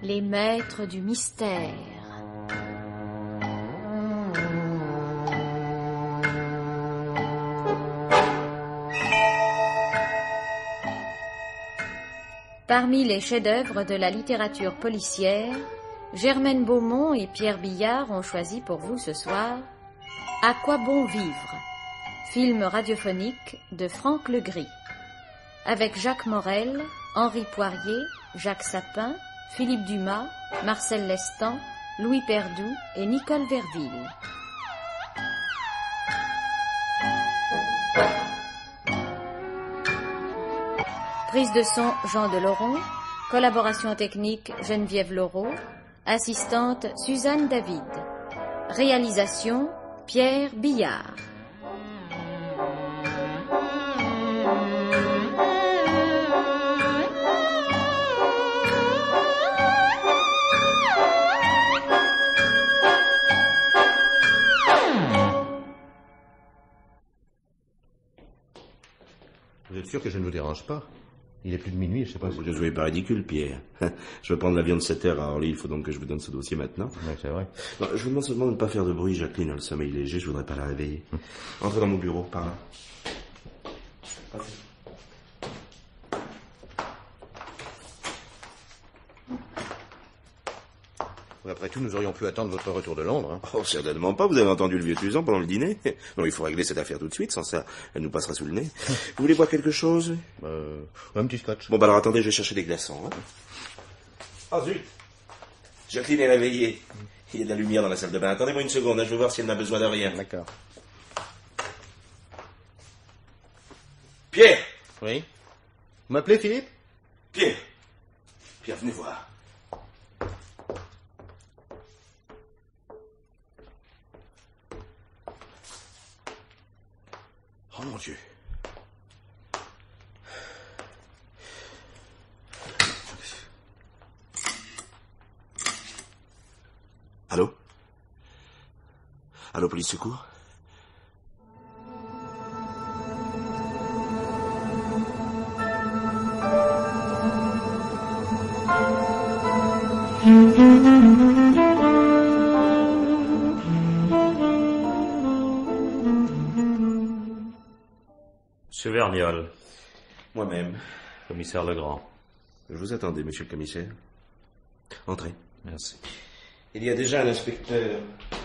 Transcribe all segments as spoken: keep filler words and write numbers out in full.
Les maîtres du mystère. Parmi les chefs-d'œuvre de la littérature policière, Germaine Beaumont et Pierre Billard ont choisi pour vous ce soir « À quoi bon vivre ?» film radiophonique de Franck Legris, avec Jacques Morel, Henri Poirier, Jacques Sapin, Philippe Dumas, Marcel Lestan, Louis Perdoux et Nicole Verville. Prise de son Jean Deloron, collaboration technique Geneviève Laureau, assistante Suzanne David. Réalisation Pierre Billard. Vous êtes sûr que je ne vous dérange pas? Il est plus de minuit, je sais pas si... Vous ne soyez pas ridicule, Pierre. Je vais prendre l'avion de sept heures à Orly, il faut donc que je vous donne ce dossier maintenant. Oui, c'est vrai. Non, je vous demande seulement de ne pas faire de bruit, Jacqueline a le sommeil léger, je voudrais pas la réveiller. Entrez dans mon bureau, par là. Passez. Après tout, nous aurions pu attendre votre retour de Londres. Hein. Oh, certainement pas, vous avez entendu le vieux Tuzan pendant le dîner. Non, il faut régler cette affaire tout de suite, sans ça, elle nous passera sous le nez. Vous voulez boire quelque chose? Euh, un petit scotch. Bon, bah alors attendez, je vais chercher des glaçons. Hein. Oh zut, Jacqueline est réveillée. Il y a de la lumière dans la salle de bain. Attendez-moi une seconde, hein, je veux voir si elle n'a besoin de rien. D'accord. Pierre! Oui? Vous m'appelez Philippe? Pierre! Pierre, venez voir. Oh mon Dieu. Allô? Allô, police secours? Monsieur Verniol. Moi-même. Commissaire Legrand. Je vous attendais, monsieur le commissaire. Entrez. Merci. Il y a déjà un inspecteur.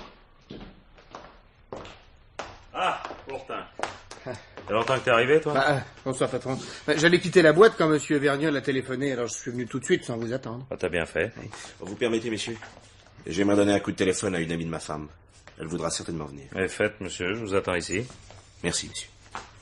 Ah, Pourtin. Ça fait longtemps que t'es arrivé, toi? Bah, bonsoir, patron. Bah, j'allais quitter la boîte quand monsieur Verniol a téléphoné, alors je suis venu tout de suite sans vous attendre. Ah, t'as bien fait. Vous permettez, messieurs? J'aimerais donner un coup de téléphone à une amie de ma femme. Elle voudra certainement venir. Eh, faites, monsieur, je vous attends ici. Merci, monsieur.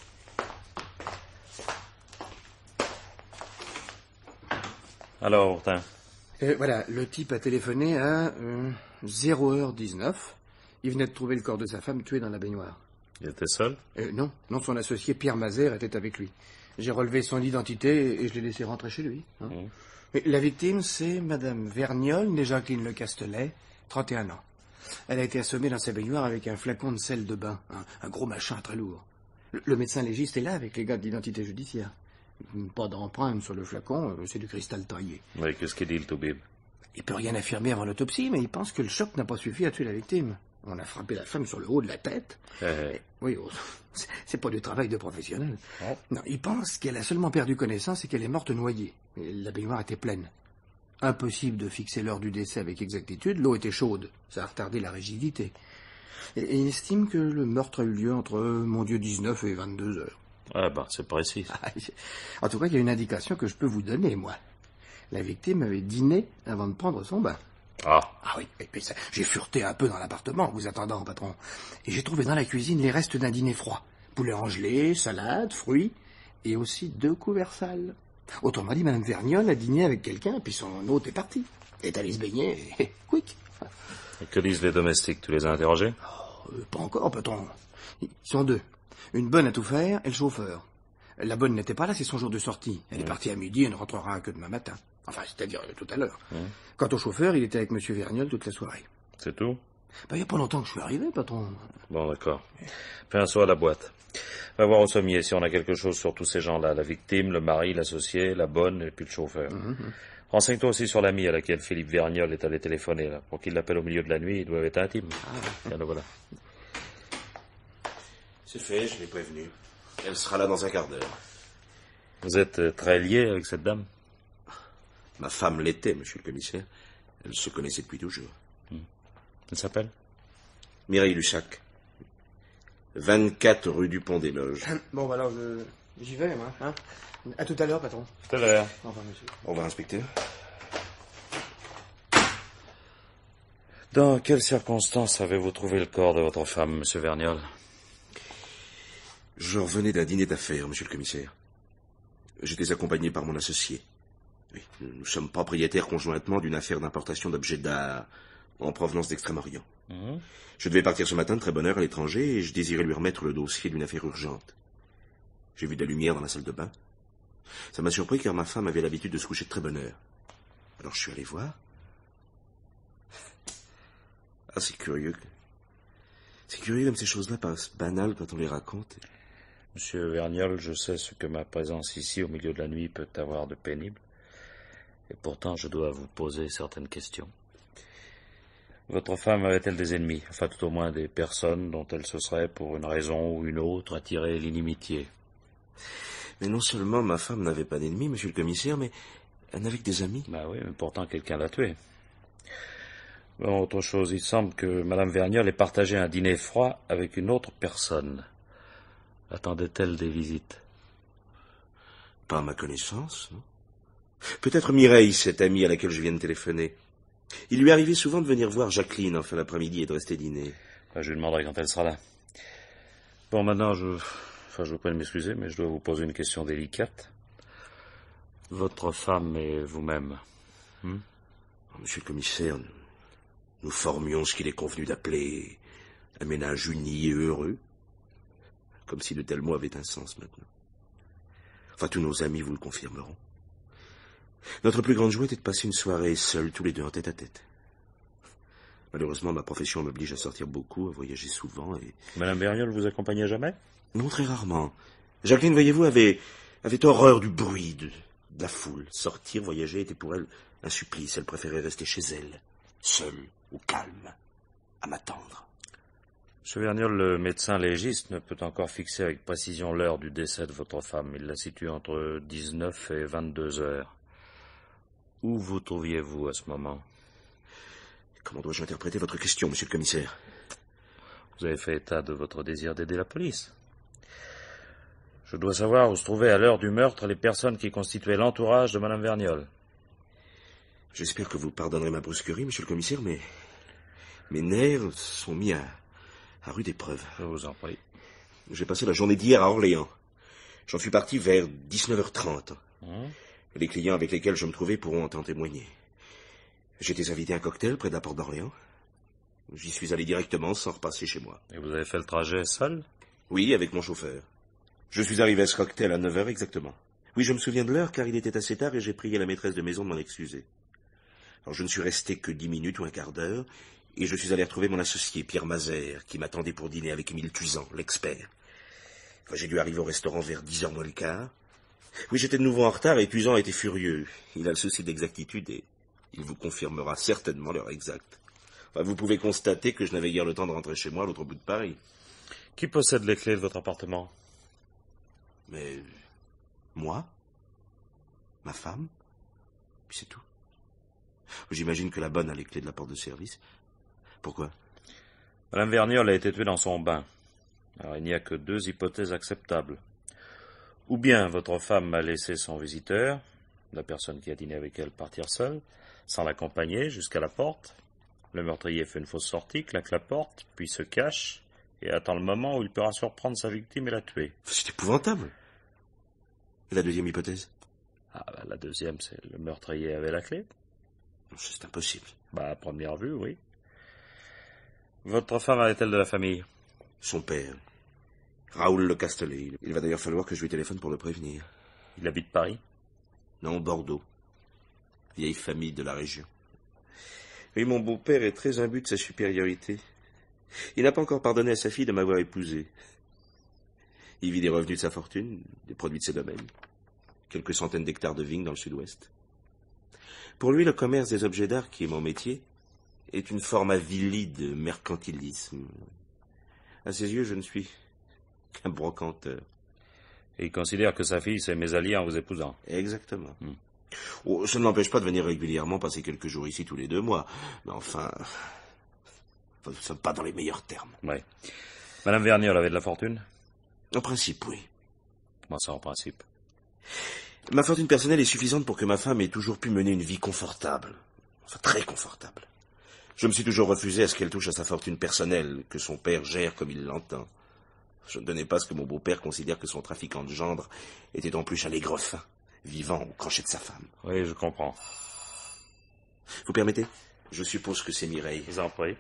Alors, Pourtin. Euh, voilà, le type a téléphoné à euh, zéro heure dix-neuf. Il venait de trouver le corps de sa femme tué dans la baignoire. Il était seul? Euh, non, non, son associé Pierre Mazère était avec lui. J'ai relevé son identité et je l'ai laissé rentrer chez lui. Hein. Mmh. Mais la victime, c'est Madame Verniol, née Jacqueline Le Castelet, trente et un ans. Elle a été assommée dans sa baignoire avec un flacon de sel de bain, un, un gros machin très lourd. Le, le médecin légiste est là avec les gars de l'identité judiciaire. Pas d'empreinte sur le flacon, c'est du cristal taillé. Oui, qu'est-ce qu'il dit, le toubib? Il peut rien affirmer avant l'autopsie, mais il pense que le choc n'a pas suffi à tuer la victime. On a frappé la femme sur le haut de la tête. Euh... Et, oui, oh, c'est pas du travail de professionnel. Oh. Non, il pense qu'elle a seulement perdu connaissance et qu'elle est morte noyée. Et la baignoire était pleine. Impossible de fixer l'heure du décès avec exactitude, l'eau était chaude. Ça a retardé la rigidité. Et, et il estime que le meurtre a eu lieu entre, mon Dieu, dix-neuf et vingt-deux heures. Ah ben, c'est précis. En tout cas, il y a une indication que je peux vous donner, moi. La victime avait dîné avant de prendre son bain. Ah. Ah oui, et puis ça, j'ai fureté un peu dans l'appartement, vous attendant, patron. Et j'ai trouvé dans la cuisine les restes d'un dîner froid. Poulet en gelée, salade, fruits, et aussi deux couverts sales. Autrement dit, Madame Verniol a dîné avec quelqu'un, puis son hôte est parti. Est allé se baigner, et quick. Et que disent les domestiques? Tu les as interrogés? Oh, euh, pas encore, patron. Ils sont deux. Une bonne à tout faire et le chauffeur. La bonne n'était pas là, c'est son jour de sortie. Elle mmh. est partie à midi et ne rentrera que demain matin. Enfin, c'est-à-dire euh, tout à l'heure. Mmh. Quant au chauffeur, il était avec monsieur Verniol toute la soirée. C'est tout? Ben, il n'y a pas longtemps que je suis arrivé, patron. Bon, d'accord. Fais un saut à la boîte. Va voir au sommier si on a quelque chose sur tous ces gens-là. La victime, le mari, l'associé, la bonne et puis le chauffeur. Mmh. Renseigne-toi aussi sur l'ami à laquelle Philippe Vergnol est allé téléphoner, là. Pour qu'il l'appelle au milieu de la nuit, il doit être intime. Ah, tiens, le voilà. C'est fait, je l'ai prévenue. Elle sera là dans un quart d'heure. Vous êtes très lié avec cette dame? Ma femme l'était, monsieur le commissaire. Elle se connaissait depuis toujours. Hmm. Elle s'appelle? Mireille Lussac. vingt-quatre rue du Pont des Loges. Bon, bah alors, je... j'y vais, moi. Hein. À tout à l'heure, patron. Tout à l'heure. Au revoir, monsieur. Au revoir, inspecteur. Dans quelles circonstances avez-vous trouvé le corps de votre femme, monsieur Vergnol? Je revenais d'un dîner d'affaires, monsieur le commissaire. J'étais accompagné par mon associé. Oui, nous sommes propriétaires conjointement d'une affaire d'importation d'objets d'art en provenance d'Extrême-Orient. Mmh. Je devais partir ce matin de très bonne heure à l'étranger et je désirais lui remettre le dossier d'une affaire urgente. J'ai vu de la lumière dans la salle de bain. Ça m'a surpris car ma femme avait l'habitude de se coucher de très bonne heure. Alors je suis allé voir. Ah, c'est curieux. C'est curieux comme ces choses-là paraissent banales quand on les raconte. Monsieur Vergnol, je sais ce que ma présence ici au milieu de la nuit peut avoir de pénible. Et pourtant, je dois vous poser certaines questions. Votre femme avait-elle des ennemis? Enfin, tout au moins des personnes dont elle se serait, pour une raison ou une autre, attirée l'inimitié? Mais non seulement ma femme n'avait pas d'ennemis, monsieur le commissaire, mais elle n'avait que des amis. Bah oui, mais pourtant quelqu'un l'a tuée. Bon, autre chose, il semble que madame Vergnol ait partagé un dîner froid avec une autre personne. Attendait-elle des visites? Pas à ma connaissance, non. Peut-être Mireille, cette amie à laquelle je viens de téléphoner. Il lui arrivait souvent de venir voir Jacqueline en fin d'après-midi et de rester dîner. Ben, je lui demanderai quand elle sera là. Bon, maintenant, je... Enfin, je vous prie de m'excuser, mais je dois vous poser une question délicate. Votre femme et vous-même, hmm? Oh, monsieur le commissaire, nous, nous formions ce qu'il est convenu d'appeler un ménage uni et heureux. Comme si de tels mots avaient un sens maintenant. Enfin, tous nos amis vous le confirmeront. Notre plus grande joie était de passer une soirée seuls, tous les deux, en tête à tête. Malheureusement, ma profession m'oblige à sortir beaucoup, à voyager souvent et... Madame Vergnol vous accompagnait jamais? Non, très rarement. Jacqueline, voyez-vous, avait, avait horreur du bruit, de, de la foule. Sortir, voyager était pour elle un supplice. Elle préférait rester chez elle, seule, au calme, à m'attendre. Monsieur Vergnol, le médecin légiste ne peut encore fixer avec précision l'heure du décès de votre femme. Il la situe entre dix-neuf et vingt-deux heures. Où vous trouviez-vous à ce moment? Comment dois-je interpréter votre question, monsieur le commissaire? Vous avez fait état de votre désir d'aider la police. Je dois savoir où se trouvaient à l'heure du meurtre les personnes qui constituaient l'entourage de madame Vergnol. J'espère que vous pardonnerez ma brusquerie, monsieur le commissaire, mais mes nerfs sont mis à, à rude épreuve. Je vous en prie. J'ai passé la journée d'hier à Orléans. J'en suis parti vers dix-neuf heures trente. Hum. Les clients avec lesquels je me trouvais pourront en témoigner. J'étais invité à un cocktail près de la porte d'Orléans. J'y suis allé directement sans repasser chez moi. Et vous avez fait le trajet seul? Oui, avec mon chauffeur. Je suis arrivé à ce cocktail à neuf heures exactement. Oui, je me souviens de l'heure car il était assez tard et j'ai prié la maîtresse de maison de m'en excuser. Alors je ne suis resté que dix minutes ou un quart d'heure et je suis allé retrouver mon associé Pierre Mazère qui m'attendait pour dîner avec Émile Tuzan, l'expert. Enfin, j'ai dû arriver au restaurant vers dix heures moins le quart. Oui, j'étais de nouveau en retard et Tuzan était furieux. Il a le souci d'exactitude et il vous confirmera certainement l'heure exacte. Enfin, vous pouvez constater que je n'avais guère le temps de rentrer chez moi à l'autre bout de Paris. Qui possède les clés de votre appartement? Mais... moi? Ma femme? Puis c'est tout. J'imagine que la bonne a les clés de la porte de service. Pourquoi? Madame Vergnol a été tuée dans son bain. Alors il n'y a que deux hypothèses acceptables. Ou bien votre femme a laissé son visiteur, la personne qui a dîné avec elle, partir seule, sans l'accompagner jusqu'à la porte. Le meurtrier fait une fausse sortie, claque la porte, puis se cache, et attend le moment où il pourra surprendre sa victime et la tuer. C'est épouvantable. Et la deuxième hypothèse? Ah, bah, la deuxième, c'est le meurtrier avait la clé. C'est impossible. Bah, à première vue, oui. Votre femme avait-elle de la famille? Son père, Raoul Le Castellet. Il va d'ailleurs falloir que je lui téléphone pour le prévenir. Il habite Paris? Non, Bordeaux. Vieille famille de la région. Oui, mon beau-père est très imbu de sa supériorité. Il n'a pas encore pardonné à sa fille de m'avoir épousé. Il vit des revenus de sa fortune, des produits de ses domaines. Quelques centaines d'hectares de vignes dans le sud-ouest. Pour lui, le commerce des objets d'art, qui est mon métier, est une forme avilie de mercantilisme. À ses yeux, je ne suis qu'un brocanteur. Et il considère que sa fille s'est mésalliée en vous épousant. Exactement. Hmm. Oh, ça ne l'empêche pas de venir régulièrement passer quelques jours ici tous les deux mois. Mais enfin, nous ne sommes pas dans les meilleurs termes. Oui. Madame Verniol avait de la fortune? En principe, oui. Comment ça, en principe? Ma fortune personnelle est suffisante pour que ma femme ait toujours pu mener une vie confortable. Enfin, très confortable. Je me suis toujours refusé à ce qu'elle touche à sa fortune personnelle, que son père gère comme il l'entend. Je ne donnais pas ce que mon beau-père considère que son trafiquant de gendre était en plus un aigre fin, vivant au crochet de sa femme. Oui, je comprends. Vous permettez? Je suppose que c'est Mireille. Je vous en prie.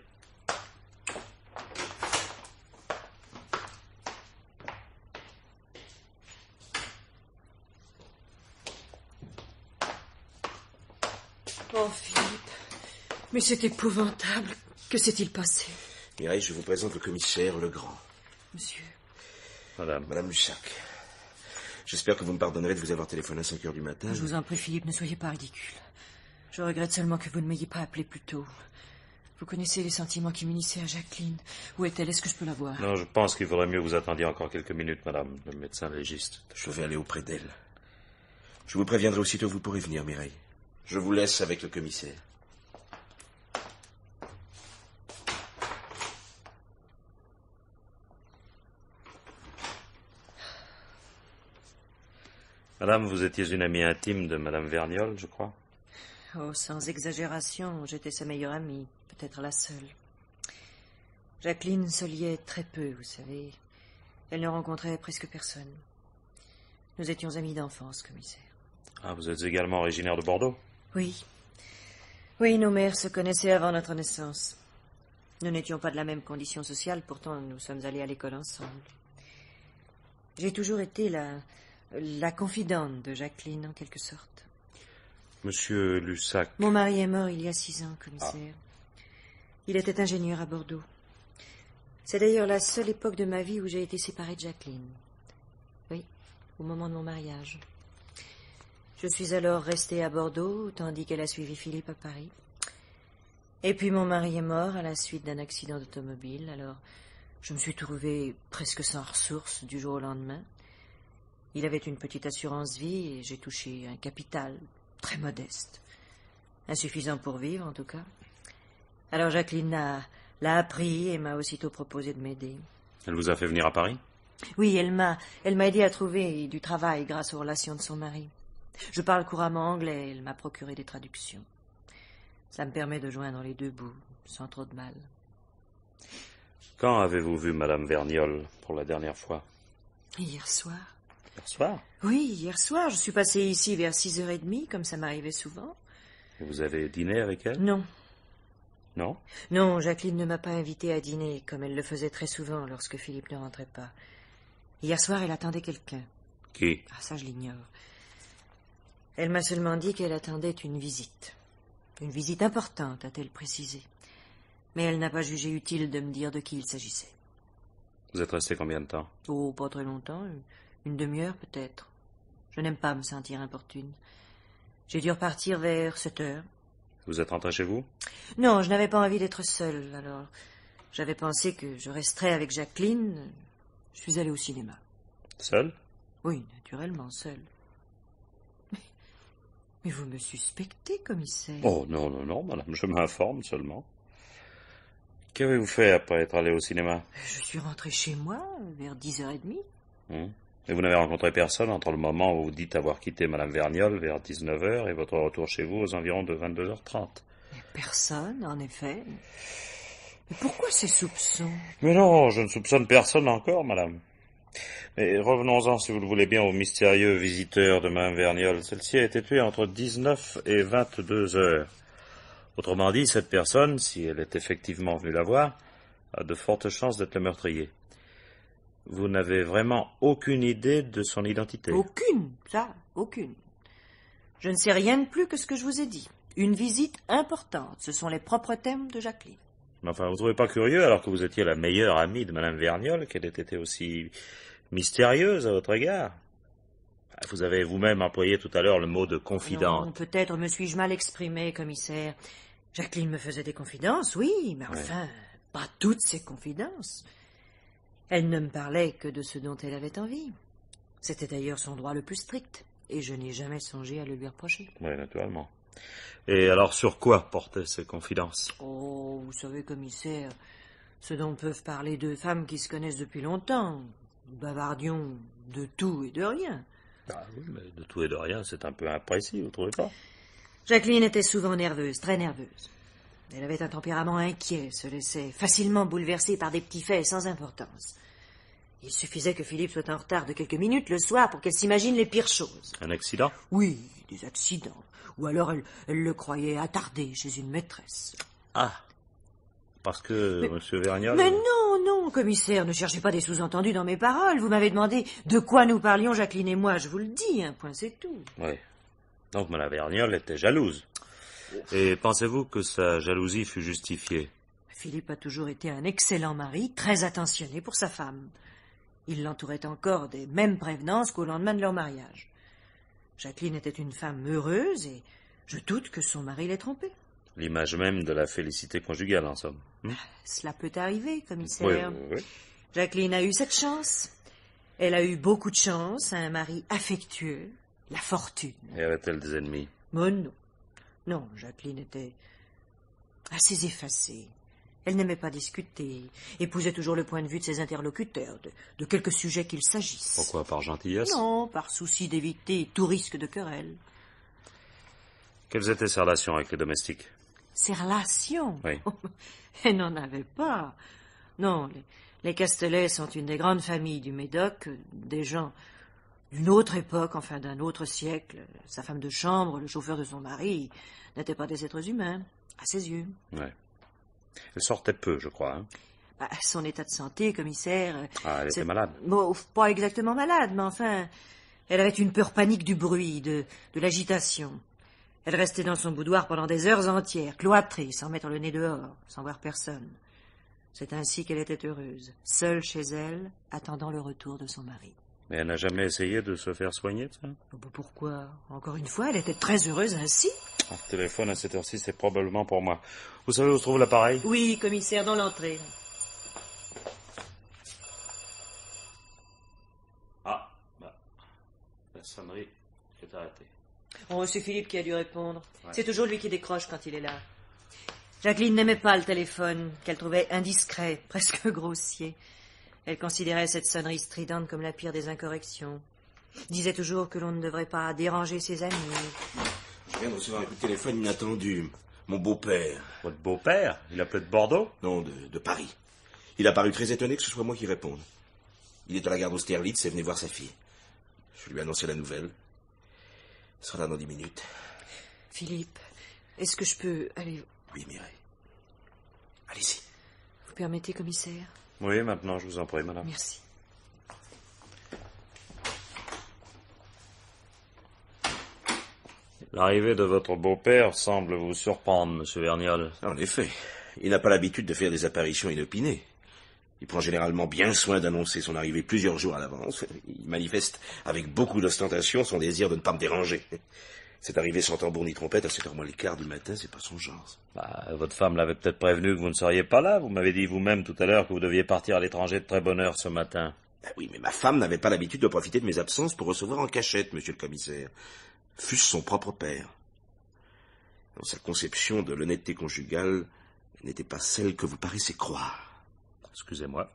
Oh, Philippe, mais c'est épouvantable. Que s'est-il passé? Mireille, je vous présente le commissaire Legrand. Monsieur. Madame. Madame Lussac. J'espère que vous me pardonnerez de vous avoir téléphoné à cinq heures du matin. Je vous en prie, Philippe, ne soyez pas ridicule. Je regrette seulement que vous ne m'ayez pas appelé plus tôt. Vous connaissez les sentiments qui m'unissaient à Jacqueline. Où est-elle? Est-ce que je peux la voir? Non, je pense qu'il faudrait mieux que vous attendiez encore quelques minutes, madame, le médecin légiste. Je vais aller auprès d'elle. Je vous préviendrai aussitôt que vous pourrez venir, Mireille. Je vous laisse avec le commissaire. Madame, vous étiez une amie intime de madame Verniol, je crois? Oh, sans exagération, j'étais sa meilleure amie, peut-être la seule. Jacqueline se liait très peu, vous savez. Elle ne rencontrait presque personne. Nous étions amis d'enfance, commissaire. Ah, vous êtes également originaire de Bordeaux? Oui. Oui, nos mères se connaissaient avant notre naissance. Nous n'étions pas de la même condition sociale, pourtant nous sommes allés à l'école ensemble. J'ai toujours été la, la confidente de Jacqueline, en quelque sorte. Monsieur Lussac... Mon mari est mort il y a six ans, commissaire. Ah. Il était ingénieur à Bordeaux. C'est d'ailleurs la seule époque de ma vie où j'ai été séparée de Jacqueline. Oui, au moment de mon mariage. Je suis alors restée à Bordeaux, tandis qu'elle a suivi Philippe à Paris. Et puis mon mari est mort à la suite d'un accident d'automobile, alors je me suis trouvée presque sans ressources du jour au lendemain. Il avait une petite assurance vie et j'ai touché un capital très modeste. Insuffisant pour vivre, en tout cas. Alors Jacqueline l'a, l'a appris et m'a aussitôt proposé de m'aider. Elle vous a fait venir à Paris? Oui, elle m'a, elle m'a aidé à trouver du travail grâce aux relations de son mari. Je parle couramment anglais, elle m'a procuré des traductions. Ça me permet de joindre les deux bouts, sans trop de mal. Quand avez-vous vu madame Verniol pour la dernière fois? Hier soir. Hier soir? Oui, hier soir. Je suis passée ici vers six heures trente, comme ça m'arrivait souvent. Et vous avez dîné avec elle? Non. Non? Non, Jacqueline ne m'a pas invitée à dîner, comme elle le faisait très souvent lorsque Philippe ne rentrait pas. Hier soir, elle attendait quelqu'un. Qui? Ah, ça, je l'ignore. Elle m'a seulement dit qu'elle attendait une visite. Une visite importante, a-t-elle précisé. Mais elle n'a pas jugé utile de me dire de qui il s'agissait. Vous êtes resté combien de temps? Oh, pas très longtemps. Une demi-heure, peut-être. Je n'aime pas me sentir importune. J'ai dû repartir vers sept heures. Vous êtes rentré chez vous? Non, je n'avais pas envie d'être seule, alors j'avais pensé que je resterais avec Jacqueline. Je suis allée au cinéma. Seule? Oui, naturellement, seule. Mais, mais vous me suspectez, commissaire? Oh, non, non, non, madame, je m'informe seulement. Qu'avez-vous fait après être allé au cinéma? Je suis rentrée chez moi vers dix heures trente. Hum. Et vous n'avez rencontré personne entre le moment où vous dites avoir quitté madame Verniol vers dix-neuf heures et votre retour chez vous aux environs de vingt-deux heures trente? Mais personne, en effet. Mais pourquoi ces soupçons? Mais non, je ne soupçonne personne encore, madame. Mais revenons-en, si vous le voulez bien, au mystérieux visiteur de madame Verniol. Celle-ci a été tuée entre dix-neuf et vingt-deux heures. Autrement dit, cette personne, si elle est effectivement venue la voir, a de fortes chances d'être le meurtrier. Vous n'avez vraiment aucune idée de son identité? Aucune, ça, aucune. Je ne sais rien de plus que ce que je vous ai dit. Une visite importante, ce sont les propres thèmes de Jacqueline. Mais enfin, vous ne trouvez pas curieux, alors que vous étiez la meilleure amie de madame Verniol, qu'elle ait été aussi mystérieuse à votre égard? Vous avez vous-même employé tout à l'heure le mot de confidente. Non, peut-être me suis-je mal exprimé, commissaire. Jacqueline me faisait des confidences, oui, mais enfin, ouais. Pas toutes ces confidences. Elle ne me parlait que de ce dont elle avait envie. C'était d'ailleurs son droit le plus strict, et je n'ai jamais songé à le lui reprocher. Oui, naturellement. Et alors, sur quoi portaient ces confidences? Oh, vous savez, commissaire, ce dont peuvent parler deux femmes qui se connaissent depuis longtemps. Nous bavardions de tout et de rien. Ah oui, mais de tout et de rien, c'est un peu imprécis, vous trouvez pas? Jacqueline était souvent nerveuse, très nerveuse. Elle avait un tempérament inquiet, se laissait facilement bouleverser par des petits faits sans importance. Il suffisait que Philippe soit en retard de quelques minutes le soir pour qu'elle s'imagine les pires choses. Un accident? Oui, des accidents. Ou alors elle, elle le croyait attardé chez une maîtresse. Ah, parce que mais, Monsieur Verniol... Mais non, non, commissaire, ne cherchez pas des sous-entendus dans mes paroles. Vous m'avez demandé de quoi nous parlions, Jacqueline et moi. Je vous le dis, un point c'est tout. Oui. Donc Mme Verniol était jalouse. Et pensez-vous que sa jalousie fut justifiée? Philippe a toujours été un excellent mari, très attentionné pour sa femme. Il l'entourait encore des mêmes prévenances qu'au lendemain de leur mariage. Jacqueline était une femme heureuse et je doute que son mari l'ait trompée. L'image même de la félicité conjugale, en somme. Hum? Cela peut arriver, commissaire. Oui, oui, oui. Jacqueline a eu cette chance. Elle a eu beaucoup de chance, un mari affectueux, la fortune. Et avait-elle des ennemis? Oh non. Non, Jacqueline était assez effacée. Elle n'aimait pas discuter, épousait toujours le point de vue de ses interlocuteurs, de, de quelque sujet qu'il s'agisse. Pourquoi, par gentillesse? Non, par souci d'éviter tout risque de querelle. Quelles étaient ses relations avec les domestiques? Ses relations? Oui. Oh, elle n'en avait pas. Non, les, les Castelets sont une des grandes familles du Médoc, des gens d'une autre époque, enfin d'un autre siècle. Sa femme de chambre, le chauffeur de son mari, n'étaient pas des êtres humains, à ses yeux. Oui. Elle sortait peu, je crois. Hein? Bah, son état de santé, commissaire... Ah, elle était malade. Bon, pas exactement malade, mais enfin... Elle avait une peur panique du bruit, de, de l'agitation. Elle restait dans son boudoir pendant des heures entières, cloîtrée, sans mettre le nez dehors, sans voir personne. C'est ainsi qu'elle était heureuse, seule chez elle, attendant le retour de son mari. Mais elle n'a jamais essayé de se faire soigner, ça? Pourquoi? Encore une fois, elle était très heureuse ainsi. Un téléphone à cette heure-ci, c'est probablement pour moi. Vous savez où se trouve l'appareil? Oui, commissaire, dans l'entrée. Ah, bah, la sonnerie s'est arrêtée. Oh, c'est Philippe qui a dû répondre. Ouais. C'est toujours lui qui décroche quand il est là. Jacqueline n'aimait pas le téléphone, qu'elle trouvait indiscret, presque grossier. Elle considérait cette sonnerie stridente comme la pire des incorrections. Disait toujours que l'on ne devrait pas déranger ses amis. Je viens de recevoir un coup de téléphone inattendu. Mon beau-père. Votre beau-père? Il appelait de Bordeaux? Non, de, de Paris. Il a paru très étonné que ce soit moi qui réponde. Il est à la gare d'Austerlitz et venait voir sa fille. Je lui ai annoncé la nouvelle. Il sera là dans dix minutes. Philippe, est-ce que je peux aller... Oui, Mireille. Allez-y. Vous permettez, commissaire? Oui, maintenant, je vous en prie, madame. Merci. L'arrivée de votre beau-père semble vous surprendre, monsieur Verniol. En effet, il n'a pas l'habitude de faire des apparitions inopinées. Il prend généralement bien soin d'annoncer son arrivée plusieurs jours à l'avance. Il manifeste avec beaucoup d'ostentation son désir de ne pas me déranger. Cette arrivée sans tambour ni trompette à sept heures moins le quart du matin, c'est pas son genre. Bah, votre femme l'avait peut-être prévenu que vous ne seriez pas là. Vous m'avez dit vous-même tout à l'heure que vous deviez partir à l'étranger de très bonne heure ce matin. Ben oui, mais ma femme n'avait pas l'habitude de profiter de mes absences pour recevoir en cachette, monsieur le commissaire. Fût-ce son propre père. Dans sa conception de l'honnêteté conjugale, elle n'était pas celle que vous paraissez croire. Excusez-moi.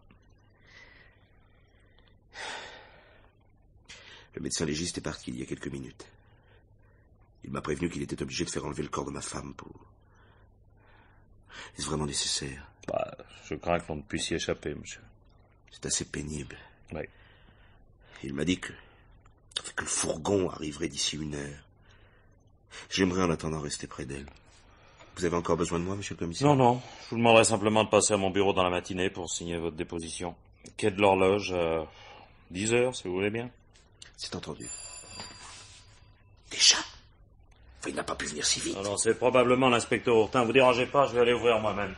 Le médecin légiste est parti il y a quelques minutes. Il m'a prévenu qu'il était obligé de faire enlever le corps de ma femme pour... Est-ce vraiment nécessaire? Bah, je crains que l'on ne puisse y échapper, monsieur. C'est assez pénible. Oui. Il m'a dit que... que le fourgon arriverait d'ici une heure. J'aimerais en attendant rester près d'elle. Vous avez encore besoin de moi, monsieur le commissaire? Non, non. Je vous demanderai simplement de passer à mon bureau dans la matinée pour signer votre déposition. Quai de l'horloge, à dix heures, si vous voulez bien. C'est entendu. Déjà? Enfin, il n'a pas pu venir si vite. Non, non, c'est probablement l'inspecteur Ourtin. Vous dérangez pas, je vais aller ouvrir moi-même.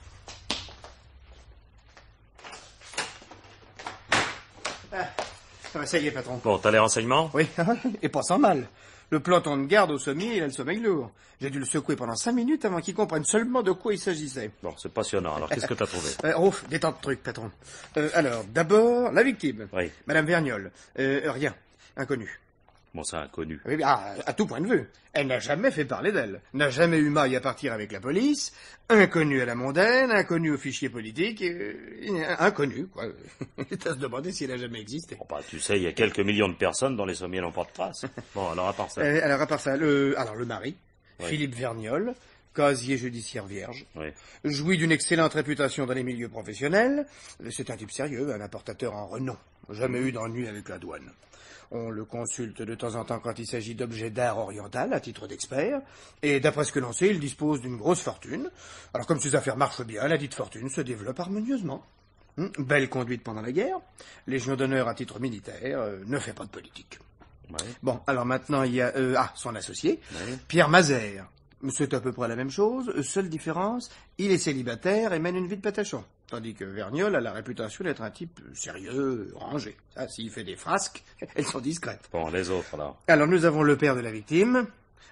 Ah, Ça y est, patron. Bon, t'as les renseignements? Oui, et pas sans mal. Le planton de garde au sommier, il a le sommeil lourd. J'ai dû le secouer pendant cinq minutes avant qu'il comprenne seulement de quoi il s'agissait. Bon, c'est passionnant. Alors, qu'est-ce que t'as trouvé? euh, Oh, des tas de trucs, patron. Euh, alors, d'abord, la victime. Oui. Madame Vergnol. Euh, rien. Inconnue. Bon, c'est inconnu. Oui, ah, à tout point de vue. Elle n'a jamais fait parler d'elle. N'a jamais eu maille à partir avec la police. Inconnue à la mondaine, inconnue au fichier politique. Euh, inconnue, quoi. C'est à se demander si elle a jamais existé. Bon, bah, tu sais, il y a quelques millions de personnes dont les sommiers n'ont pas de traces. Bon, alors, à part ça. Euh, alors, à part ça, le, alors, le mari, Oui. Philippe Vergnol, casier judiciaire vierge, Oui. jouit d'une excellente réputation dans les milieux professionnels. C'est un type sérieux, un importateur en renom. Jamais eu d'ennui avec la douane. On le consulte de temps en temps quand il s'agit d'objets d'art oriental, à titre d'expert, et d'après ce que l'on sait, il dispose d'une grosse fortune. Alors comme ses affaires marchent bien, la dite fortune se développe harmonieusement. Hum, Belle conduite pendant la guerre, Légion d'honneur à titre militaire, euh, ne fait pas de politique. Oui. Bon, alors maintenant il y a euh, ah, son associé, Oui. Pierre Mazère. C'est à peu près la même chose, seule différence, il est célibataire et mène une vie de patachon. Tandis que Vergnol a la réputation d'être un type sérieux, rangé. Ça, s'il fait des frasques, elles sont discrètes. Bon, les autres, alors. Alors nous avons le père de la victime,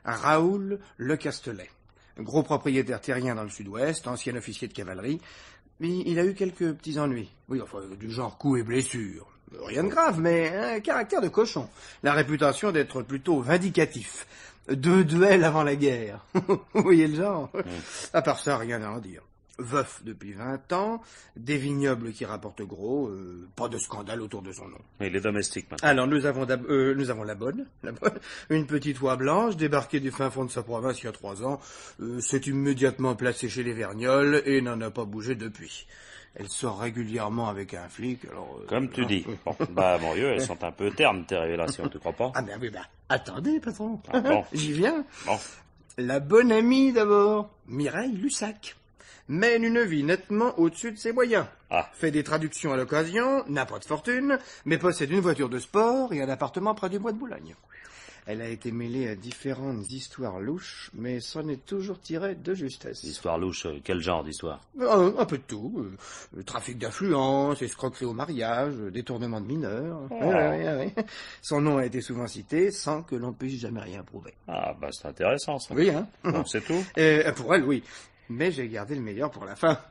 Raoul Le Castelet. Gros propriétaire terrien dans le sud-ouest, ancien officier de cavalerie. Mais il a eu quelques petits ennuis. Oui, enfin, du genre coups et blessures. Rien de grave, mais un caractère de cochon. La réputation d'être plutôt vindicatif. Deux duels avant la guerre. Vous voyez le genre? Mm. À part ça, rien à en dire. Veuf depuis vingt ans, des vignobles qui rapportent gros, euh, pas de scandale autour de son nom. Et les domestiques, maintenant. Alors, nous avons, d'ab- euh, nous avons la bonne, la bonne, une petite oie blanche, débarquée du fin fond de sa province il y a trois ans, euh, s'est immédiatement placée chez les Vergnol et n'en a pas bougé depuis. Elle sort régulièrement avec un flic, alors... euh, Comme tu hein. dis. Bon, bah, mon Dieu, elles sont un peu ternes, tes révélations, tu crois pas? Ah ben oui, ben, attendez, patron. Ah, bon. J'y viens. Bon. La bonne amie, d'abord, Mireille Lussac, mène une vie nettement au-dessus de ses moyens. Ah. Fait des traductions à l'occasion, n'a pas de fortune, mais possède une voiture de sport et un appartement près du bois de Boulogne. Elle a été mêlée à différentes histoires louches, mais s'en est toujours tirée de justesse. Histoire louche, euh, quel genre d'histoire? Euh, un peu de tout. Euh, trafic d'influence, escroquerie au mariage, euh, détournement de mineurs. Oh. Ouais, ouais, ouais. Son nom a été souvent cité sans que l'on puisse jamais rien prouver. Ah, bah, c'est intéressant, ça. Oui, hein. Bon, c'est tout? Euh, pour elle, oui. Mais j'ai gardé le meilleur pour la fin.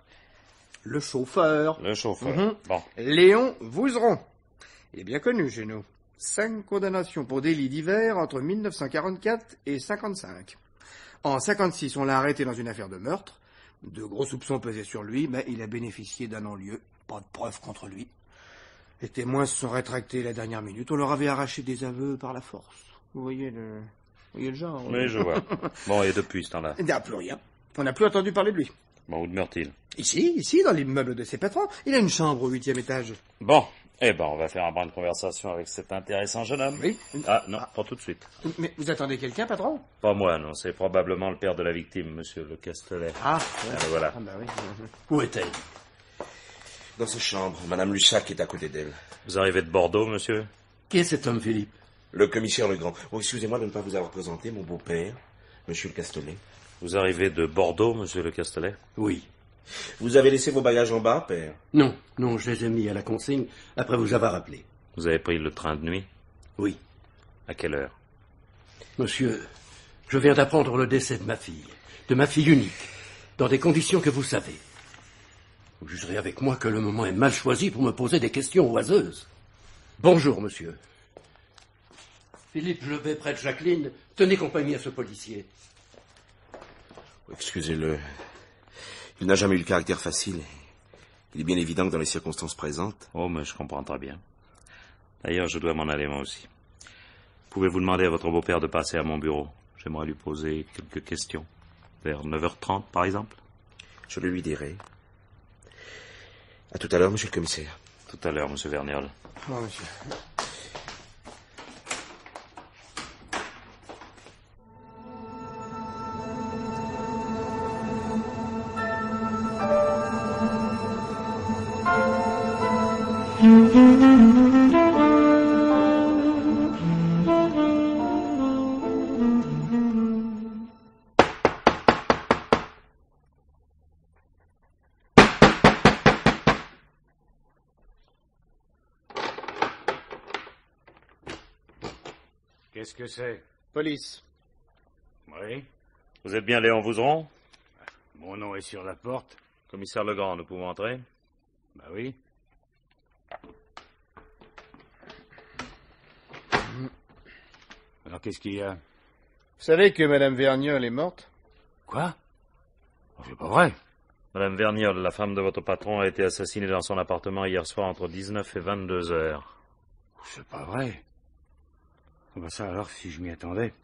Le chauffeur. Le chauffeur. Mhm. Bon. Léon Vouzeron. Il est bien connu chez nous. Cinq condamnations pour délits divers entre mille neuf cent quarante-quatre et cinquante-cinq. En cinquante-six, on l'a arrêté dans une affaire de meurtre. De gros soupçons pesaient sur lui, mais il a bénéficié d'un non-lieu. Pas de preuves contre lui. Les témoins se sont rétractés à la dernière minute. On leur avait arraché des aveux par la force. Vous voyez le, vous voyez le genre? Oui, je vois. Bon, et depuis ce temps-là? Il n'y a plus rien. On n'a plus entendu parler de lui. Bon, où demeure-t-il? Ici, ici, dans l'immeuble de ses patrons. Il a une chambre au huitième étage. Bon. Eh ben, on va faire un brin de conversation avec cet intéressant jeune homme. Oui. Ah, non, pas tout de suite. Mais vous attendez quelqu'un, patron? Pas moi, non. C'est probablement le père de la victime, monsieur Le Castelet. Ah, Ah, le voilà. Ah bah oui. Où est-elle? Dans sa chambre, Madame Lussac est à côté d'elle. Vous arrivez de Bordeaux, monsieur? Qui est cet homme, Philippe? Le commissaire Legrand. Oh, excusez-moi de ne pas vous avoir présenté, mon beau-père, Monsieur Le Castelet. Vous arrivez de Bordeaux, monsieur Le Castelet? Oui. Vous avez laissé vos bagages en bas, père? Non, non, je les ai mis à la consigne après vous avoir appelé. Vous avez pris le train de nuit? Oui. À quelle heure? Monsieur, je viens d'apprendre le décès de ma fille, de ma fille unique, dans des conditions que vous savez. Vous jugerez avec moi que le moment est mal choisi pour me poser des questions oiseuses. Bonjour, monsieur. Philippe, je vais près de Jacqueline. Tenez compagnie à ce policier. Excusez-le. Il n'a jamais eu le caractère facile. Il est bien évident que dans les circonstances présentes... Oh, mais je comprends très bien. D'ailleurs, je dois m'en aller moi aussi. Pouvez-vous demander à votre beau-père de passer à mon bureau? J'aimerais lui poser quelques questions. Vers neuf heures trente, par exemple? Je le lui dirai. À tout à l'heure, monsieur le commissaire. Tout à l'heure, monsieur Vergnol. Bon, monsieur. Qu'est-ce que c'est? Police. Oui. Vous êtes bien Léon Vouzeron? Mon nom est sur la porte. Commissaire Legrand, nous pouvons entrer? Bah oui. Alors qu'est-ce qu'il y a? Vous savez que Madame Verniol est morte? Quoi? Oh, c'est pas vrai. Madame Verniol, la femme de votre patron, a été assassinée dans son appartement hier soir entre dix-neuf et vingt-deux heures. C'est pas vrai. Ah bah ça alors, si je m'y attendais.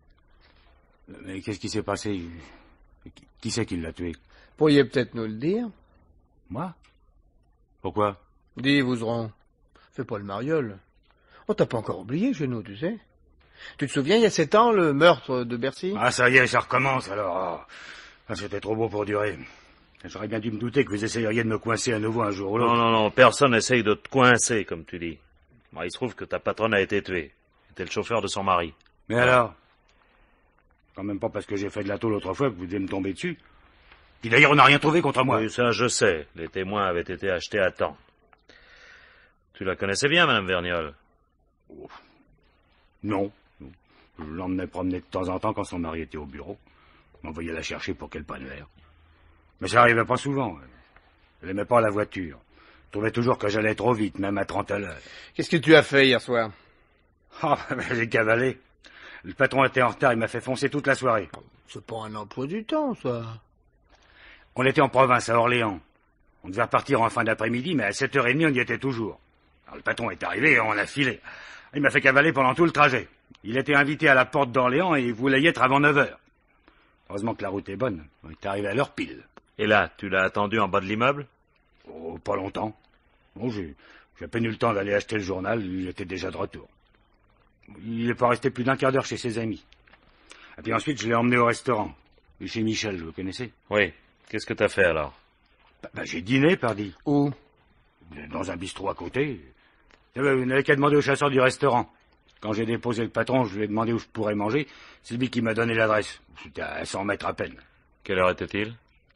Mais qu'est-ce qui s'est passé? Qui, qui c'est qui l'a tué? Pourriez peut-être nous le dire? Moi? Pourquoi? Dis, Vouzeron, fais pas le mariole. On t'a pas encore oublié chez nous, tu sais. Tu te souviens, il y a sept ans, le meurtre de Bercy? Ah, ça y est, ça recommence, alors. Ah, c'était trop beau pour durer. J'aurais bien dû me douter que vous essayeriez de me coincer à nouveau un jour ou l'autre. Non, non, non, personne n'essaye de te coincer, comme tu dis. Bon, il se trouve que ta patronne a été tuée. C'était le chauffeur de son mari. Mais alors? Quand même pas parce que j'ai fait de la tôle autrefois que vous devez me tomber dessus. Puis d'ailleurs, on n'a rien trouvé contre moi. Oui, ça, je sais. Les témoins avaient été achetés à temps. Tu la connaissais bien, Madame Verniol? Oh. Non. Je l'emmenais promener de temps en temps quand son mari était au bureau. On m'envoyait la chercher pour qu'elle prenne l'air. Mais ça arrivait pas souvent. Elle aimait pas la voiture. Elle trouvait toujours que j'allais trop vite, même à trente à l'heure. Qu'est-ce que tu as fait hier soir? Ah, ben, j'ai cavalé. Le patron était en retard, il m'a fait foncer toute la soirée. C'est pas un emploi du temps, ça. On était en province, à Orléans. On devait repartir en fin d'après-midi, mais à sept heures trente, on y était toujours. Alors, le patron est arrivé et on a filé. Il m'a fait cavaler pendant tout le trajet. Il était invité à la porte d'Orléans et il voulait y être avant neuf heures. Heureusement que la route est bonne. On est arrivé à l'heure pile. Et là, tu l'as attendu en bas de l'immeuble? Oh, pas longtemps. Bon, j'ai, j'ai à peine eu le temps d'aller acheter le journal, il était déjà de retour. Il n'est pas resté plus d'un quart d'heure chez ses amis. Et puis ensuite, je l'ai emmené au restaurant. Chez Michel, vous connaissez? Oui. Qu'est-ce que t'as fait alors? Bah, bah, j'ai dîné, pardi. Où? Dans un bistrot à côté. Vous n'avez qu'à demander au chasseur du restaurant. Quand j'ai déposé le patron, je lui ai demandé où je pourrais manger. C'est lui qui m'a donné l'adresse. C'était à cent mètres à peine. Quelle heure était-il?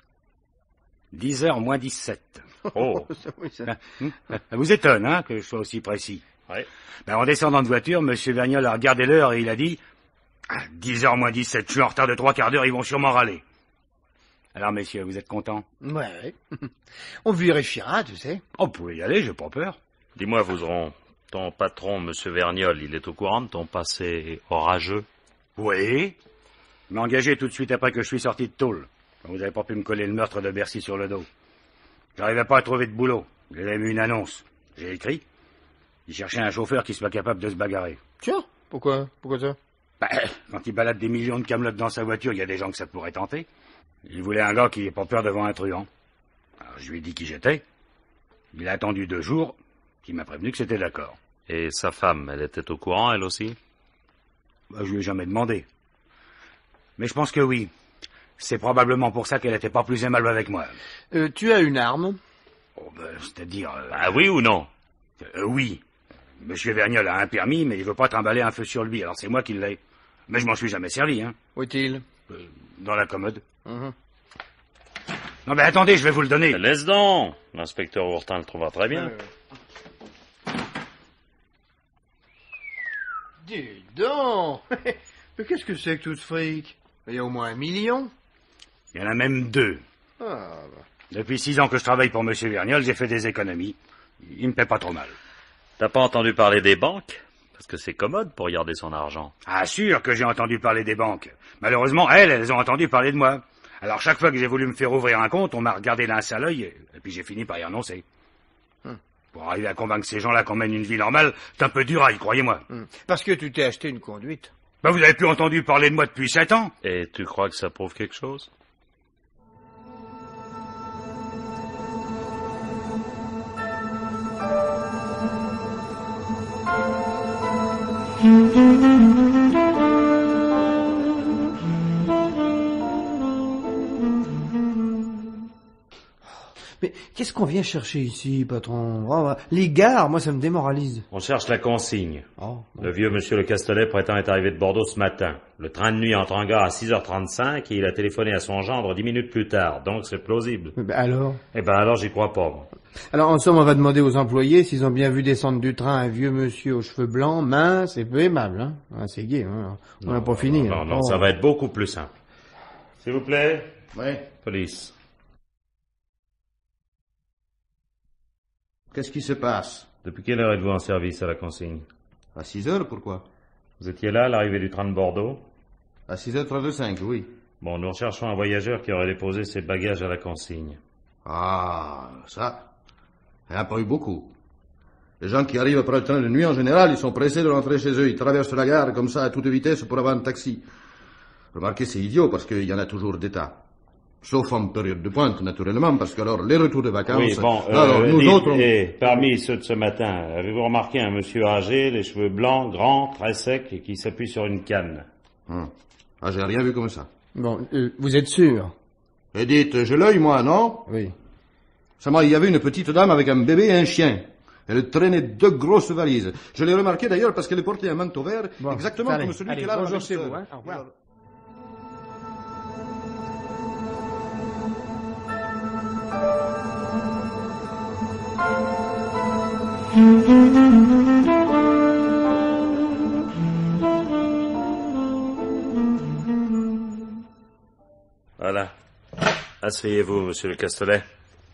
dix heures moins dix-sept. Oh. Oui, ça... Ça vous étonne, hein, que je sois aussi précis. Oui. Ben, en descendant de voiture, M. Verniol a regardé l'heure et il a dit ah, dix heures moins dix-sept, je suis en retard de trois quarts d'heure, ils vont sûrement râler. Alors, messieurs, vous êtes contents? Ouais. On vérifiera, tu sais. Oh, vous pouvez y aller, j'ai pas peur. Dis-moi, Vouzeron, ton patron, M. Verniol, il est au courant de ton passé orageux? Oui. Il m'a engagé tout de suite après que je suis sorti de tôle. Vous n'avez pas pu me coller le meurtre de Bercy sur le dos. J'arrivais pas à trouver de boulot. J'avais mis une annonce. J'ai écrit. Il cherchait un chauffeur qui soit capable de se bagarrer. Tiens, pourquoi? Pourquoi ça? Bah, quand il balade des millions de camelotes dans sa voiture, il y a des gens que ça pourrait tenter. Il voulait un gars qui n'ait pas peur devant un truand. Alors je lui ai dit qui j'étais. Il a attendu deux jours, qui m'a prévenu que c'était d'accord. Et sa femme, elle était au courant, elle aussi? Bah, je lui ai jamais demandé. Mais je pense que oui. C'est probablement pour ça qu'elle n'était pas plus aimable avec moi. Euh, tu as une arme? Oh, ben, c'est-à-dire... Euh, Ah oui ou non? euh, Oui. Monsieur Verniol a un permis, mais il veut pas trimballer un feu sur lui, alors c'est moi qui l'ai. Mais je m'en suis jamais servi, hein. Où est-il? Euh, dans la commode. Mm-hmm. Non, mais attendez, je vais vous le donner. Laisse donc. L'inspecteur Ourtin le trouvera très bien. Euh... Dis donc. Mais qu'est-ce que c'est que tout ce fric? Il y a au moins un million. Il y en a même deux. Ah, bah. Depuis six ans que je travaille pour Monsieur Verniol, j'ai fait des économies. Il me paie pas trop mal. T'as pas entendu parler des banques? Parce que c'est commode pour garder son argent. Ah, sûr que j'ai entendu parler des banques. Malheureusement, elles, elles ont entendu parler de moi. Alors, chaque fois que j'ai voulu me faire ouvrir un compte, on m'a regardé d'un sale œil, et puis j'ai fini par y renoncer. Hum. Pour arriver à convaincre ces gens-là qu'on mène une vie normale, c'est un peu dur, à y croyez-moi. Hum. Parce que tu t'es acheté une conduite. Ben, vous avez plus entendu parler de moi depuis sept ans. Et tu crois que ça prouve quelque chose? Mais qu'est-ce qu'on vient chercher ici, patron? Oh, les gares, moi, ça me démoralise. On cherche la consigne. Oh, bon. Le vieux monsieur Le Castellet prétend être arrivé de Bordeaux ce matin. Le train de nuit entre en gare à six heures trente-cinq et il a téléphoné à son gendre dix minutes plus tard. Donc c'est plausible. Ben alors? Eh ben alors j'y crois pas, moi. Alors, en somme, on va demander aux employés s'ils ont bien vu descendre du train un vieux monsieur aux cheveux blancs, mince et peu aimable, hein. Ah, c'est gai, hein. On n'a pas fini. Non, hein. non, non, Oh. ça va être beaucoup plus simple. S'il vous plaît. Oui. Police. Qu'est-ce qui se passe? Depuis quelle heure êtes-vous en service à la consigne? À six heures, pourquoi? Vous étiez là à l'arrivée du train de Bordeaux? À six heures trente-cinq, oui. Bon, nous recherchons un voyageur qui aurait déposé ses bagages à la consigne. Ah, ça, il n'y en a pas eu beaucoup. Les gens qui arrivent après le train de nuit, en général, ils sont pressés de rentrer chez eux. Ils traversent la gare comme ça à toute vitesse pour avoir un taxi. Remarquez, c'est idiot parce qu'il y en a toujours des tas. Sauf en période de pointe, naturellement, parce que alors, les retours de vacances... Oui, bon, euh, alors, nous dites, autres... on- et parmi ceux de ce matin, avez-vous remarqué un monsieur âgé, les cheveux blancs, grand, très sec, et qui s'appuie sur une canne? Hum. Ah, j'ai rien vu comme ça. Bon, euh, vous êtes sûr? Et dites, j'ai l'œil, moi, non? Oui. Seulement, il y avait une petite dame avec un bébé et un chien. Elle traînait deux grosses valises. Je l'ai remarqué d'ailleurs parce qu'elle portait un manteau vert, Bon, exactement allez, comme celui allez, qu'elle a dans la bonjour chez veste. vous, hein. Au revoir. Voilà. Asseyez-vous, monsieur Le Castellet.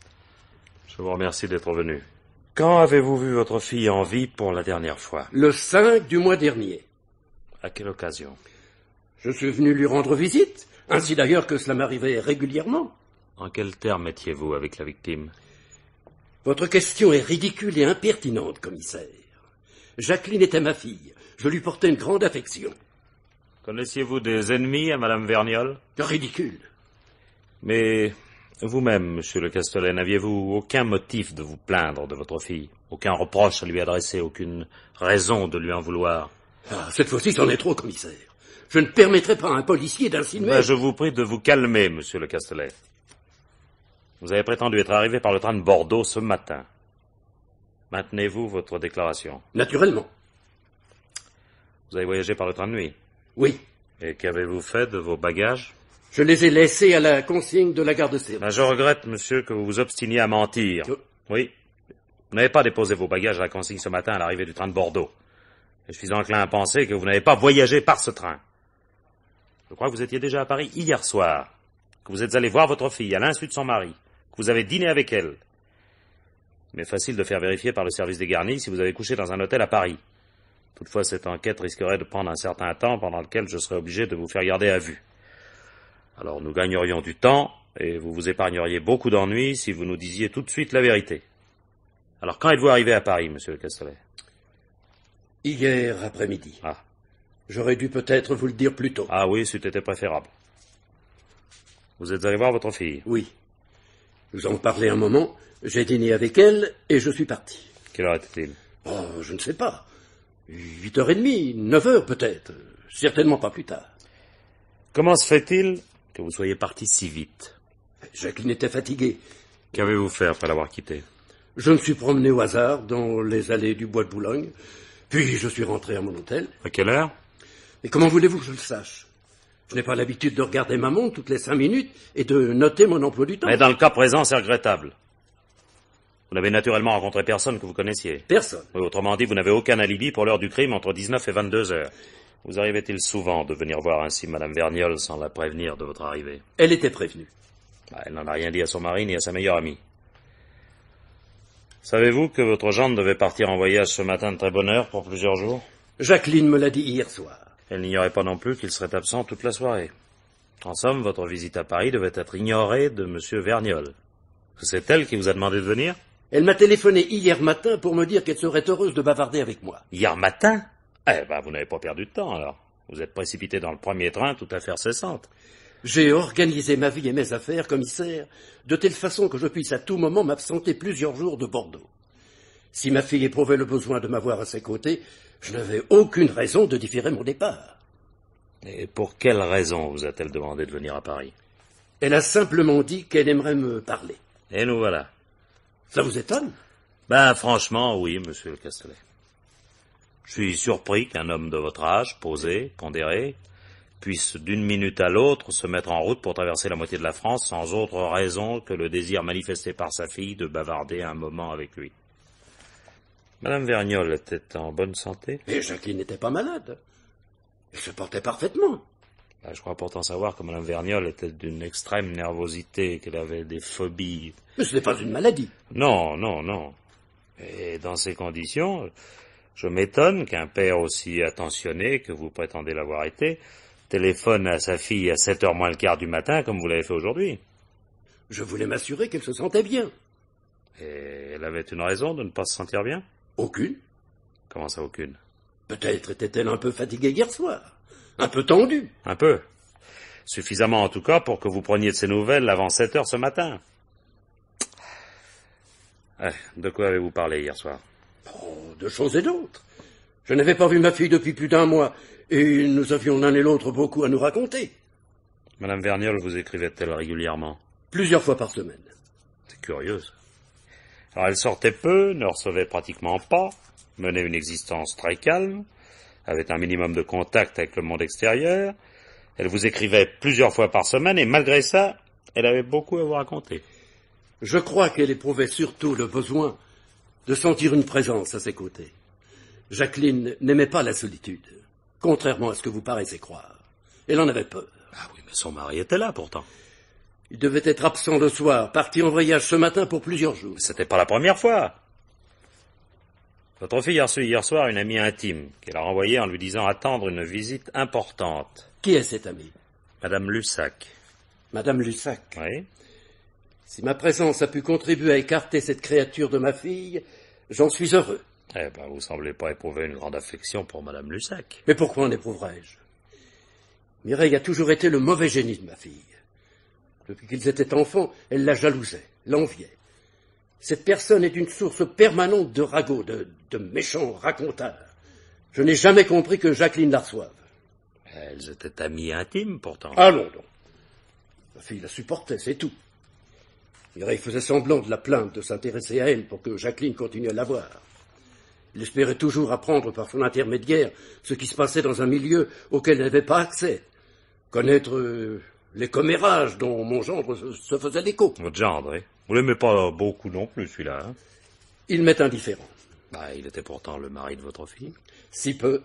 Je vous remercie d'être venu. Quand avez-vous vu votre fille en vie pour la dernière fois? Le cinq du mois dernier. À quelle occasion? Je suis venu lui rendre visite, ainsi d'ailleurs que cela m'arrivait régulièrement. En quels termes étiez-vous avec la victime? Votre question est ridicule et impertinente, commissaire. Jacqueline était ma fille. Je lui portais une grande affection. Connaissiez-vous des ennemis à madame Verniol? Ridicule. Mais vous-même, monsieur Le Castellet, n'aviez-vous aucun motif de vous plaindre de votre fille? Aucun reproche à lui adresser, aucune raison de lui en vouloir? Ah, cette fois-ci, c'en est trop, commissaire. Je ne permettrai pas à un policier d'insinuer... Ben, je vous prie de vous calmer, monsieur Le Castellet. Vous avez prétendu être arrivé par le train de Bordeaux ce matin. Maintenez-vous votre déclaration? Naturellement. Vous avez voyagé par le train de nuit? Oui. Et qu'avez-vous fait de vos bagages? Je les ai laissés à la consigne de la gare de service. Ben, je regrette, monsieur, que vous vous obstiniez à mentir. Je... Oui. Vous n'avez pas déposé vos bagages à la consigne ce matin à l'arrivée du train de Bordeaux. Et je suis enclin à penser que vous n'avez pas voyagé par ce train. Je crois que vous étiez déjà à Paris hier soir, que vous êtes allé voir votre fille à l'insu de son mari, que vous avez dîné avec elle. Mais facile de faire vérifier par le service des garnis si vous avez couché dans un hôtel à Paris. Toutefois, cette enquête risquerait de prendre un certain temps pendant lequel je serais obligé de vous faire garder à vue. Alors nous gagnerions du temps et vous vous épargneriez beaucoup d'ennuis si vous nous disiez tout de suite la vérité. Alors quand êtes-vous arrivé à Paris, monsieur Le Castellet? Hier après-midi. Ah. J'aurais dû peut-être vous le dire plus tôt. Ah oui, c'eût été préférable. Vous êtes allé voir votre fille? Oui. Nous en parlé un moment, j'ai dîné avec elle et je suis parti. Quelle heure était-il? Oh, je ne sais pas. Huit heures et demie, neuf heures peut-être. Certainement pas plus tard. Comment se fait-il que vous soyez parti si vite? Jacqueline était fatiguée. Qu'avez-vous fait après l'avoir quittée? Je me suis promené au hasard dans les allées du bois de Boulogne, puis je suis rentré à mon hôtel. À quelle heure? Et comment voulez-vous que je le sache? Je n'ai pas l'habitude de regarder ma montre toutes les cinq minutes et de noter mon emploi du temps. Mais dans le cas présent, c'est regrettable. Vous n'avez naturellement rencontré personne que vous connaissiez. Personne. Oui, autrement dit, vous n'avez aucun alibi pour l'heure du crime entre dix-neuf et vingt-deux heures. Vous arrivait-il souvent de venir voir ainsi madame Verniol sans la prévenir de votre arrivée? Elle était prévenue. Bah, elle n'en a rien dit à son mari ni à sa meilleure amie. Savez-vous que votre gendre devait partir en voyage ce matin de très bonne heure pour plusieurs jours? Jacqueline me l'a dit hier soir. Elle n'ignorait pas non plus qu'il serait absent toute la soirée. En somme, votre visite à Paris devait être ignorée de monsieur Verniol. C'est elle qui vous a demandé de venir? Elle m'a téléphoné hier matin pour me dire qu'elle serait heureuse de bavarder avec moi. Hier matin? Eh ben, vous n'avez pas perdu de temps, alors. Vous êtes précipité dans le premier train, toute affaire cessante. J'ai organisé ma vie et mes affaires, commissaire, de telle façon que je puisse à tout moment m'absenter plusieurs jours de Bordeaux. Si ma fille éprouvait le besoin de m'avoir à ses côtés, je n'avais aucune raison de différer mon départ. Et pour quelle raison vous a-t-elle demandé de venir à Paris? Elle a simplement dit qu'elle aimerait me parler. Et nous voilà. Ça vous étonne? Ben, franchement, oui, monsieur le Castellet. Je suis surpris qu'un homme de votre âge, posé, pondéré, puisse d'une minute à l'autre se mettre en route pour traverser la moitié de la France sans autre raison que le désir manifesté par sa fille de bavarder un moment avec lui. Madame Vergnol était en bonne santé? Et Jacqueline n'était pas malade. Elle se portait parfaitement. Ben, je crois pourtant savoir que Madame Vergnol était d'une extrême nervosité, qu'elle avait des phobies. Mais ce n'est pas une maladie. Non, non, non. Et dans ces conditions, je m'étonne qu'un père aussi attentionné que vous prétendez l'avoir été téléphone à sa fille à sept heures moins le quart du matin, comme vous l'avez fait aujourd'hui. Je voulais m'assurer qu'elle se sentait bien. Et elle avait une raison de ne pas se sentir bien? Aucune. Comment ça, aucune? Peut-être était-elle un peu fatiguée hier soir. Un peu tendue. Un peu. Suffisamment, en tout cas, pour que vous preniez de ses nouvelles avant sept heures ce matin. Eh, de quoi avez-vous parlé hier soir? Oh, de choses et d'autres. Je n'avais pas vu ma fille depuis plus d'un mois, et nous avions l'un et l'autre beaucoup à nous raconter. Madame Vergnol vous écrivait-elle régulièrement? Plusieurs fois par semaine. C'est curieux. Alors elle sortait peu, ne recevait pratiquement pas, menait une existence très calme, avait un minimum de contact avec le monde extérieur. Elle vous écrivait plusieurs fois par semaine, et malgré ça, elle avait beaucoup à vous raconter. Je crois qu'elle éprouvait surtout le besoin de sentir une présence à ses côtés. Jacqueline n'aimait pas la solitude, contrairement à ce que vous paraissez croire. Elle en avait peur. Ah oui, mais son mari était là, pourtant. Il devait être absent le soir, parti en voyage ce matin pour plusieurs jours. Mais c'était pas la première fois. Votre fille a reçu hier soir une amie intime, qu'elle a renvoyée en lui disant attendre une visite importante. Qui est cette amie? Madame Lussac. Madame Lussac. Oui. Si ma présence a pu contribuer à écarter cette créature de ma fille, j'en suis heureux. Eh ben, vous semblez pas éprouver une grande affection pour Madame Lussac. Mais pourquoi en éprouverais-je? Mireille a toujours été le mauvais génie de ma fille. Depuis qu'ils étaient enfants, elle la jalousait, l'enviait. Cette personne est une source permanente de ragots, de, de méchants raconteurs. Je n'ai jamais compris que Jacqueline la reçoive. Elles étaient amies intimes, pourtant. Allons donc. Ma fille la supportait, c'est tout. Mireille faisait semblant de la plaindre, de s'intéresser à elle pour que Jacqueline continue à la voir. Il espérait toujours apprendre par son intermédiaire ce qui se passait dans un milieu auquel elle n'avait pas accès. Connaître euh, les commérages dont mon gendre se, se faisait l'écho. Votre gendre, oui. Vous l'aimez pas beaucoup non plus, celui-là, hein? Il m'est indifférent. Bah, il était pourtant le mari de votre fille. Si peu.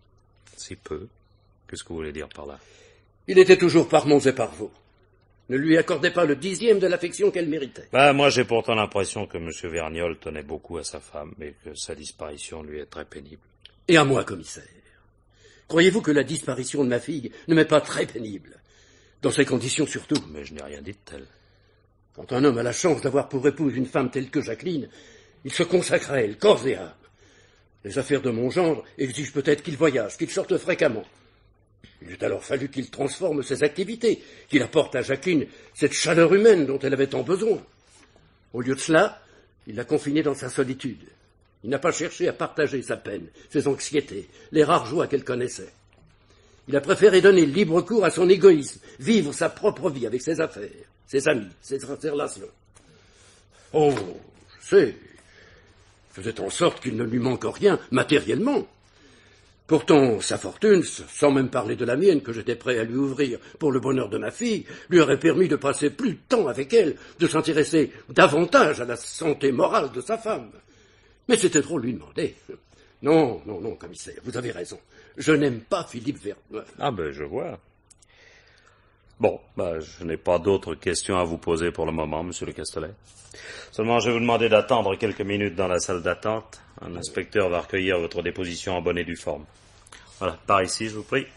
Si peu. Qu'est-ce que vous voulez dire par là? Il était toujours par monts et par vaux. Ne lui accordait pas le dixième de l'affection qu'elle méritait. Bah, moi, j'ai pourtant l'impression que M. Vergnol tenait beaucoup à sa femme, mais que sa disparition lui est très pénible. Et à moi, commissaire. Croyez-vous que la disparition de ma fille ne m'est pas très pénible? Dans ces conditions surtout. Mais je n'ai rien dit de tel. Quand un homme a la chance d'avoir pour épouse une femme telle que Jacqueline, il se consacre à elle, corps et âme. Les affaires de mon gendre exigent peut-être qu'il voyage, qu'il sorte fréquemment. Il eût alors fallu qu'il transforme ses activités, qu'il apporte à Jacqueline cette chaleur humaine dont elle avait tant besoin. Au lieu de cela, il l'a confinée dans sa solitude. Il n'a pas cherché à partager sa peine, ses anxiétés, les rares joies qu'elle connaissait. Il a préféré donner libre cours à son égoïsme, vivre sa propre vie avec ses affaires, ses amis, ses, ses relations. Oh, je sais, il faisait en sorte qu'il ne lui manque rien matériellement. Pourtant, sa fortune, sans même parler de la mienne que j'étais prêt à lui ouvrir pour le bonheur de ma fille, lui aurait permis de passer plus de temps avec elle, de s'intéresser davantage à la santé morale de sa femme. Mais c'était trop lui demander. Non, non, non, commissaire, vous avez raison. Je n'aime pas Philippe Vergnol. Ah ben, je vois. Bon, ben, je n'ai pas d'autres questions à vous poser pour le moment, monsieur le Castellet. Seulement, je vais vous demander d'attendre quelques minutes dans la salle d'attente. Un inspecteur va recueillir votre déposition en bonne et due forme. Voilà, par ici, je vous prie.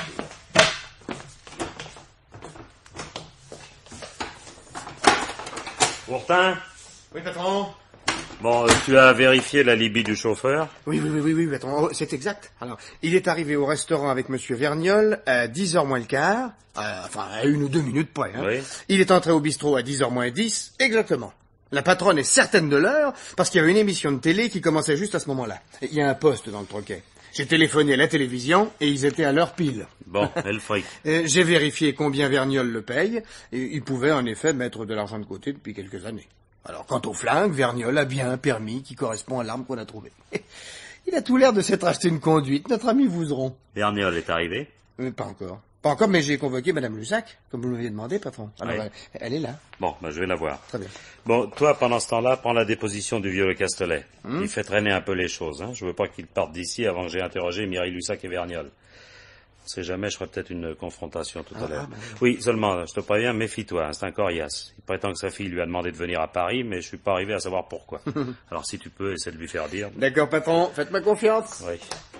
Bourtin? Oui, patron. Bon, euh, tu as vérifié l'alibi du chauffeur? Oui, oui, oui, oui, oui, patron. Oh, c'est exact. Alors, il est arrivé au restaurant avec Monsieur Vergnol à dix heures moins le quart. Euh, enfin, à une ou deux minutes près. Hein. Oui. Il est entré au bistrot à dix heures moins dix, exactement. La patronne est certaine de l'heure, parce qu'il y avait une émission de télé qui commençait juste à ce moment-là. Il y a un poste dans le troquet. J'ai téléphoné à la télévision, et ils étaient à l'heure pile. Bon, et le fric? euh, J'ai vérifié combien Vergnol le paye, et il pouvait en effet mettre de l'argent de côté depuis quelques années. Alors, quant au flingue, Vergnol a bien un permis qui correspond à l'arme qu'on a trouvée. Il a tout l'air de s'être acheté une conduite, notre ami Vouzeron. Vergnol est arrivé? Mais pas encore. Pas encore, mais j'ai convoqué Madame Lussac, comme vous m'aviez demandé, patron. Alors, Oui. elle, elle est là. Bon, ben, je vais la voir. Très bien. Bon, toi, pendant ce temps-là, prends la déposition du vieux Le Castellet. Hum. Il fait traîner un peu les choses. Hein. Je veux pas qu'il parte d'ici avant que j'ai interrogé Mireille Lussac et Vergnol. On sait jamais, je ferai peut-être une confrontation tout à Ah, l'heure. ah, ben Oui, seulement, je te préviens, méfie-toi, hein, c'est un coriace. Il prétend que sa fille lui a demandé de venir à Paris, mais je suis pas arrivé à savoir pourquoi. Alors si tu peux, essaie de lui faire dire. D'accord, patron, faites-moi confiance. Oui.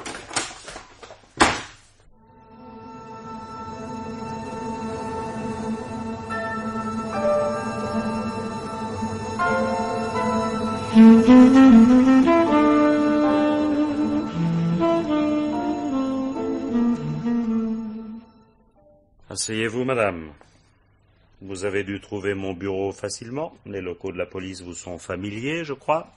Asseyez-vous, madame. Vous avez dû trouver mon bureau facilement. Les locaux de la police vous sont familiers, je crois.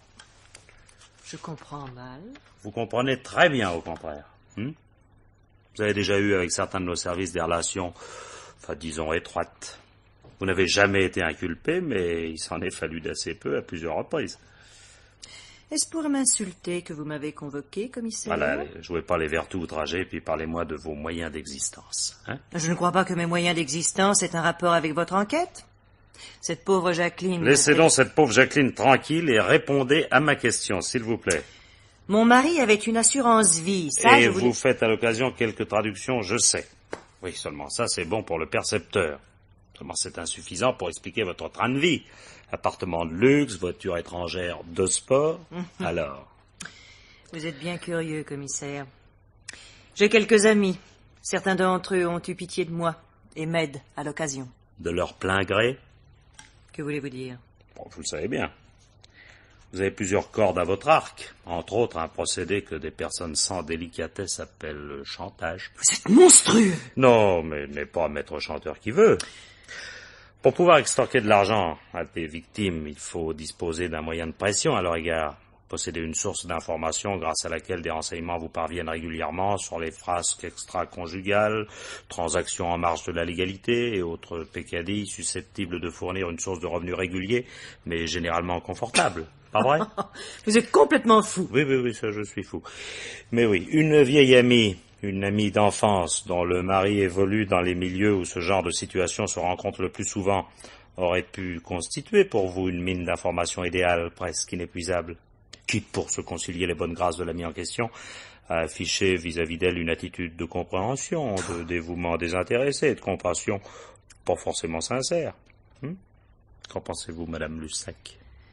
Je comprends mal. Vous comprenez très bien, au contraire. Hmm? Vous avez déjà eu avec certains de nos services des relations, enfin, disons, étroites. Vous n'avez jamais été inculpé, mais il s'en est fallu d'assez peu à plusieurs reprises. Est-ce pour m'insulter que vous m'avez convoqué, commissaire? Voilà, jouez pas les vertus outragés, puis parlez-moi de vos moyens d'existence. Hein? Je ne crois pas que mes moyens d'existence aient un rapport avec votre enquête. Cette pauvre Jacqueline... Laissez donc cette pauvre Jacqueline tranquille et répondez à ma question, s'il vous plaît. Mon mari avait une assurance vie, ça et je vous voulais... faites à l'occasion quelques traductions, je sais. Oui, seulement ça, c'est bon pour le percepteur. Seulement c'est insuffisant pour expliquer votre train de vie. Appartement de luxe, voiture étrangère de sport. Alors, Vous êtes bien curieux, commissaire. J'ai quelques amis. Certains d'entre eux ont eu pitié de moi et m'aident à l'occasion. de leur plein gré? Que voulez-vous dire? Bon, vous le savez bien. Vous avez plusieurs cordes à votre arc, entre autres un procédé que des personnes sans délicatesse appellent le chantage. Vous êtes monstrueux! Non, mais n'est pas maître chanteur qui veut. Pour pouvoir extorquer de l'argent à des victimes, il faut disposer d'un moyen de pression à leur égard. Posséder une source d'information grâce à laquelle des renseignements vous parviennent régulièrement sur les frasques extra-conjugales, transactions en marge de la légalité et autres peccadilles susceptibles de fournir une source de revenus régulier, mais généralement confortable. Pas vrai? Vous êtes complètement fou. Oui, oui, oui, ça je suis fou. Mais oui, une vieille amie, une amie d'enfance dont le mari évolue dans les milieux où ce genre de situation se rencontre le plus souvent, aurait pu constituer pour vous une mine d'informations idéale, presque inépuisable. Quitte pour se concilier les bonnes grâces de l'ami en question, à afficher vis-à-vis d'elle une attitude de compréhension, de dévouement désintéressé, de compassion pas forcément sincère. Hum? Qu'en pensez-vous, Madame Lussac?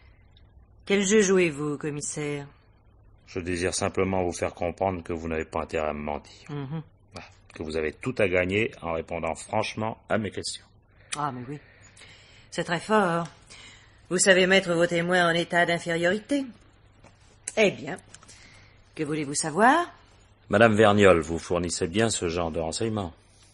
Quel jeu jouez-vous, commissaire? Je désire simplement vous faire comprendre que vous n'avez pas intérêt à me mentir. Mhm. Voilà. Que vous avez tout à gagner en répondant franchement à mes questions. Ah, mais oui. C'est très fort. Vous savez mettre vos témoins en état d'infériorité. Eh bien, que voulez-vous savoir? Madame Vergnol, vous fournissez bien ce genre de renseignements.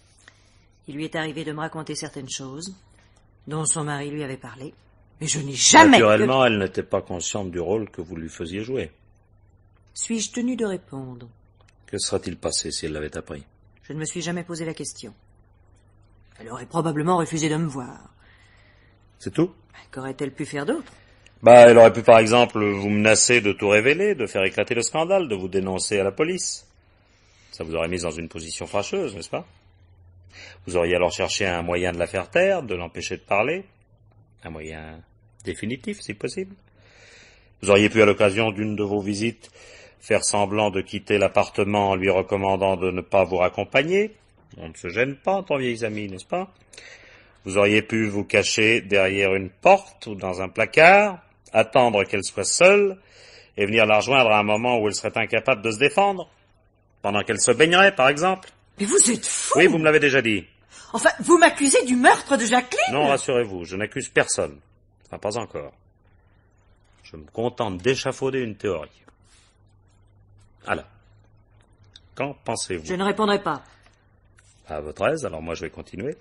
Il lui est arrivé de me raconter certaines choses dont son mari lui avait parlé. Mais je n'ai jamais... Naturellement, elle n'était pas consciente du rôle que vous lui faisiez jouer. Suis-je tenu de répondre? Que serait-il passé si elle l'avait appris? Je ne me suis jamais posé la question. Elle aurait probablement refusé de me voir. C'est tout? Qu'aurait-elle pu faire d'autre? Bah, elle aurait pu par exemple vous menacer de tout révéler, de faire éclater le scandale, de vous dénoncer à la police. Ça vous aurait mis dans une position fâcheuse, n'est-ce pas? Vous auriez alors cherché un moyen de la faire taire, de l'empêcher de parler. Un moyen définitif, si possible. Vous auriez pu, à l'occasion d'une de vos visites, faire semblant de quitter l'appartement en lui recommandant de ne pas vous raccompagner. On ne se gêne pas entre vieilles amies, n'est-ce pas? Vous auriez pu vous cacher derrière une porte ou dans un placard, attendre qu'elle soit seule, et venir la rejoindre à un moment où elle serait incapable de se défendre, pendant qu'elle se baignerait, par exemple. Mais vous êtes fou! Oui, vous me l'avez déjà dit. Enfin, vous m'accusez du meurtre de Jacqueline? Non, rassurez-vous, je n'accuse personne. Enfin, pas encore. Je me contente d'échafauder une théorie. Alors, qu'en pensez-vous? Je ne répondrai pas. À votre aise, alors moi je vais continuer.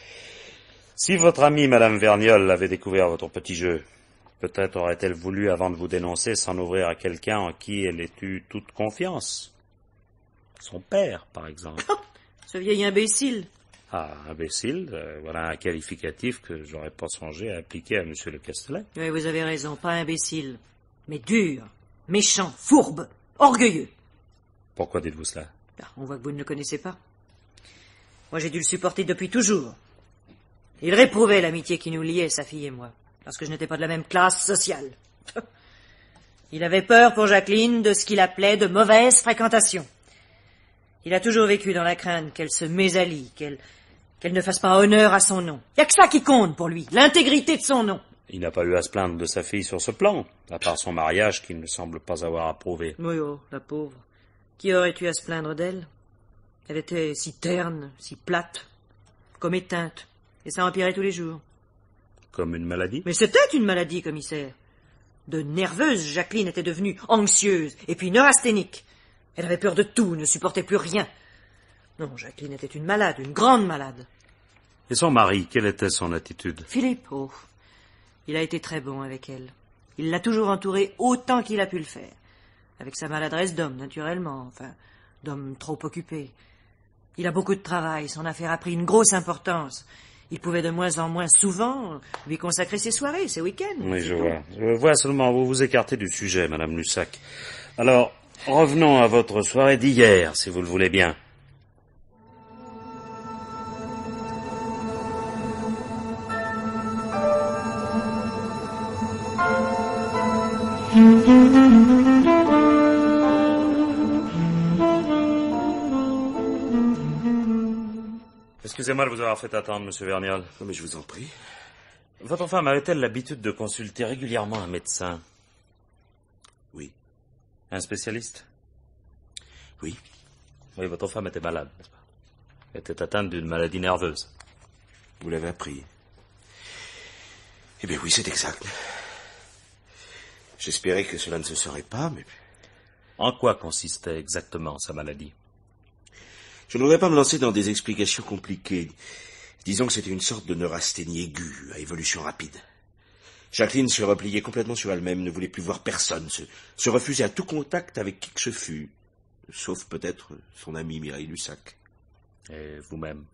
Si votre amie, Madame Vergnol, avait découvert votre petit jeu, peut-être aurait-elle voulu, avant de vous dénoncer, s'en ouvrir à quelqu'un en qui elle ait eu toute confiance. Son père, par exemple. Ce vieil imbécile. Ah, imbécile, euh, voilà un qualificatif que j'aurais pas songé à appliquer à Monsieur le Castellet. Oui, vous avez raison, pas imbécile, mais dur, méchant, fourbe, orgueilleux. Pourquoi dites-vous cela? Ah, on voit que vous ne le connaissez pas. Moi, j'ai dû le supporter depuis toujours. Il réprouvait l'amitié qui nous liait, sa fille et moi, parce que je n'étais pas de la même classe sociale. Il avait peur pour Jacqueline de ce qu'il appelait de mauvaise fréquentation. Il a toujours vécu dans la crainte qu'elle se mésallie, qu'elle qu'elle ne fasse pas honneur à son nom. Il n'y a que ça qui compte pour lui, l'intégrité de son nom. Il n'a pas eu à se plaindre de sa fille sur ce plan, à part son mariage qu'il ne semble pas avoir approuvé. Oui, oh, la pauvre. Qui aurait eu à se plaindre d'elle? Elle était si terne, si plate, comme éteinte, et ça empirait tous les jours. Comme une maladie? Mais c'était une maladie, commissaire. De nerveuse, Jacqueline était devenue anxieuse, et puis neurasthénique. Elle avait peur de tout, ne supportait plus rien. Non, Jacqueline était une malade, une grande malade. Et son mari, quelle était son attitude? Philippe, oh, il a été très bon avec elle. Il l'a toujours entourée autant qu'il a pu le faire. Avec sa maladresse d'homme, naturellement, enfin, d'homme trop occupé. Il a beaucoup de travail, son affaire a pris une grosse importance. Il pouvait de moins en moins souvent lui consacrer ses soirées, ses week-ends. Oui, je vois. Je vois seulement, vous vous écartez du sujet, Madame Lussac. Alors, revenons à votre soirée d'hier, si vous le voulez bien. Excusez-moi de vous avoir fait attendre, Monsieur Verniol. Non, mais je vous en prie. Votre femme avait-elle l'habitude de consulter régulièrement un médecin? Oui. Un spécialiste? Oui. Oui, votre femme était malade, n'est-ce pas? Elle était atteinte d'une maladie nerveuse. Vous l'avez appris. Eh bien oui, c'est exact. J'espérais que cela ne se serait pas, mais... En quoi consistait exactement sa maladie? Je ne voudrais pas me lancer dans des explications compliquées. Disons que c'était une sorte de neurasthénie aiguë, à évolution rapide. Jacqueline se repliait complètement sur elle-même, ne voulait plus voir personne, se, se refusait à tout contact avec qui que ce fût, sauf peut-être son amie Mireille Lussac. Et vous-même?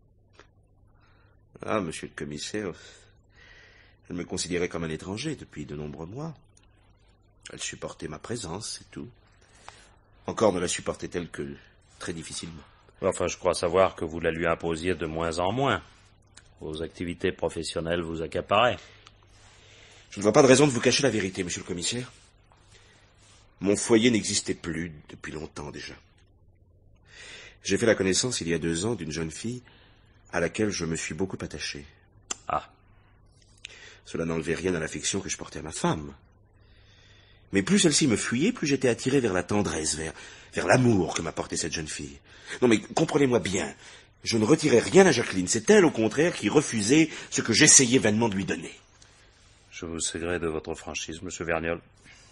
Ah, monsieur le commissaire, elle me considérait comme un étranger depuis de nombreux mois. Elle supportait ma présence, c'est tout. Encore ne la supportait-elle que très difficilement. Enfin, je crois savoir que vous la lui imposiez de moins en moins. Vos activités professionnelles vous accaparaient. Je ne vois pas de raison de vous cacher la vérité, monsieur le commissaire. Mon foyer n'existait plus depuis longtemps déjà. J'ai fait la connaissance il y a deux ans d'une jeune fille à laquelle je me suis beaucoup attaché. Ah. Cela n'enlevait rien à l'affection que je portais à ma femme. Mais plus celle-ci me fuyait, plus j'étais attiré vers la tendresse, vers, vers l'amour que m'apportait cette jeune fille. Non mais comprenez-moi bien, je ne retirais rien à Jacqueline, c'est elle au contraire qui refusait ce que j'essayais vainement de lui donner. Je vous sais gré de votre franchise, monsieur Verniol.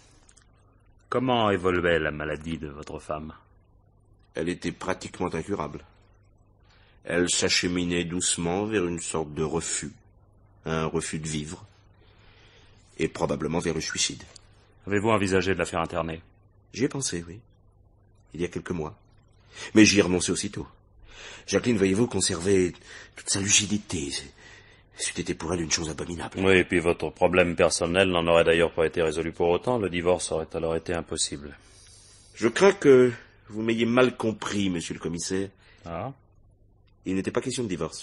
Comment évoluait la maladie de votre femme? Elle était pratiquement incurable. Elle s'acheminait doucement vers une sorte de refus, un refus de vivre, et probablement vers le suicide. Avez-vous envisagé de la faire interner? J'y ai pensé, oui, il y a quelques mois. Mais j'y ai renoncé aussitôt. Jacqueline, voyez-vous, conservait toute sa lucidité. C'eût été pour elle une chose abominable. Oui, et puis votre problème personnel n'en aurait d'ailleurs pas été résolu pour autant. Le divorce aurait alors été impossible. Je crains que vous m'ayez mal compris, monsieur le commissaire. Ah? Il n'était pas question de divorce.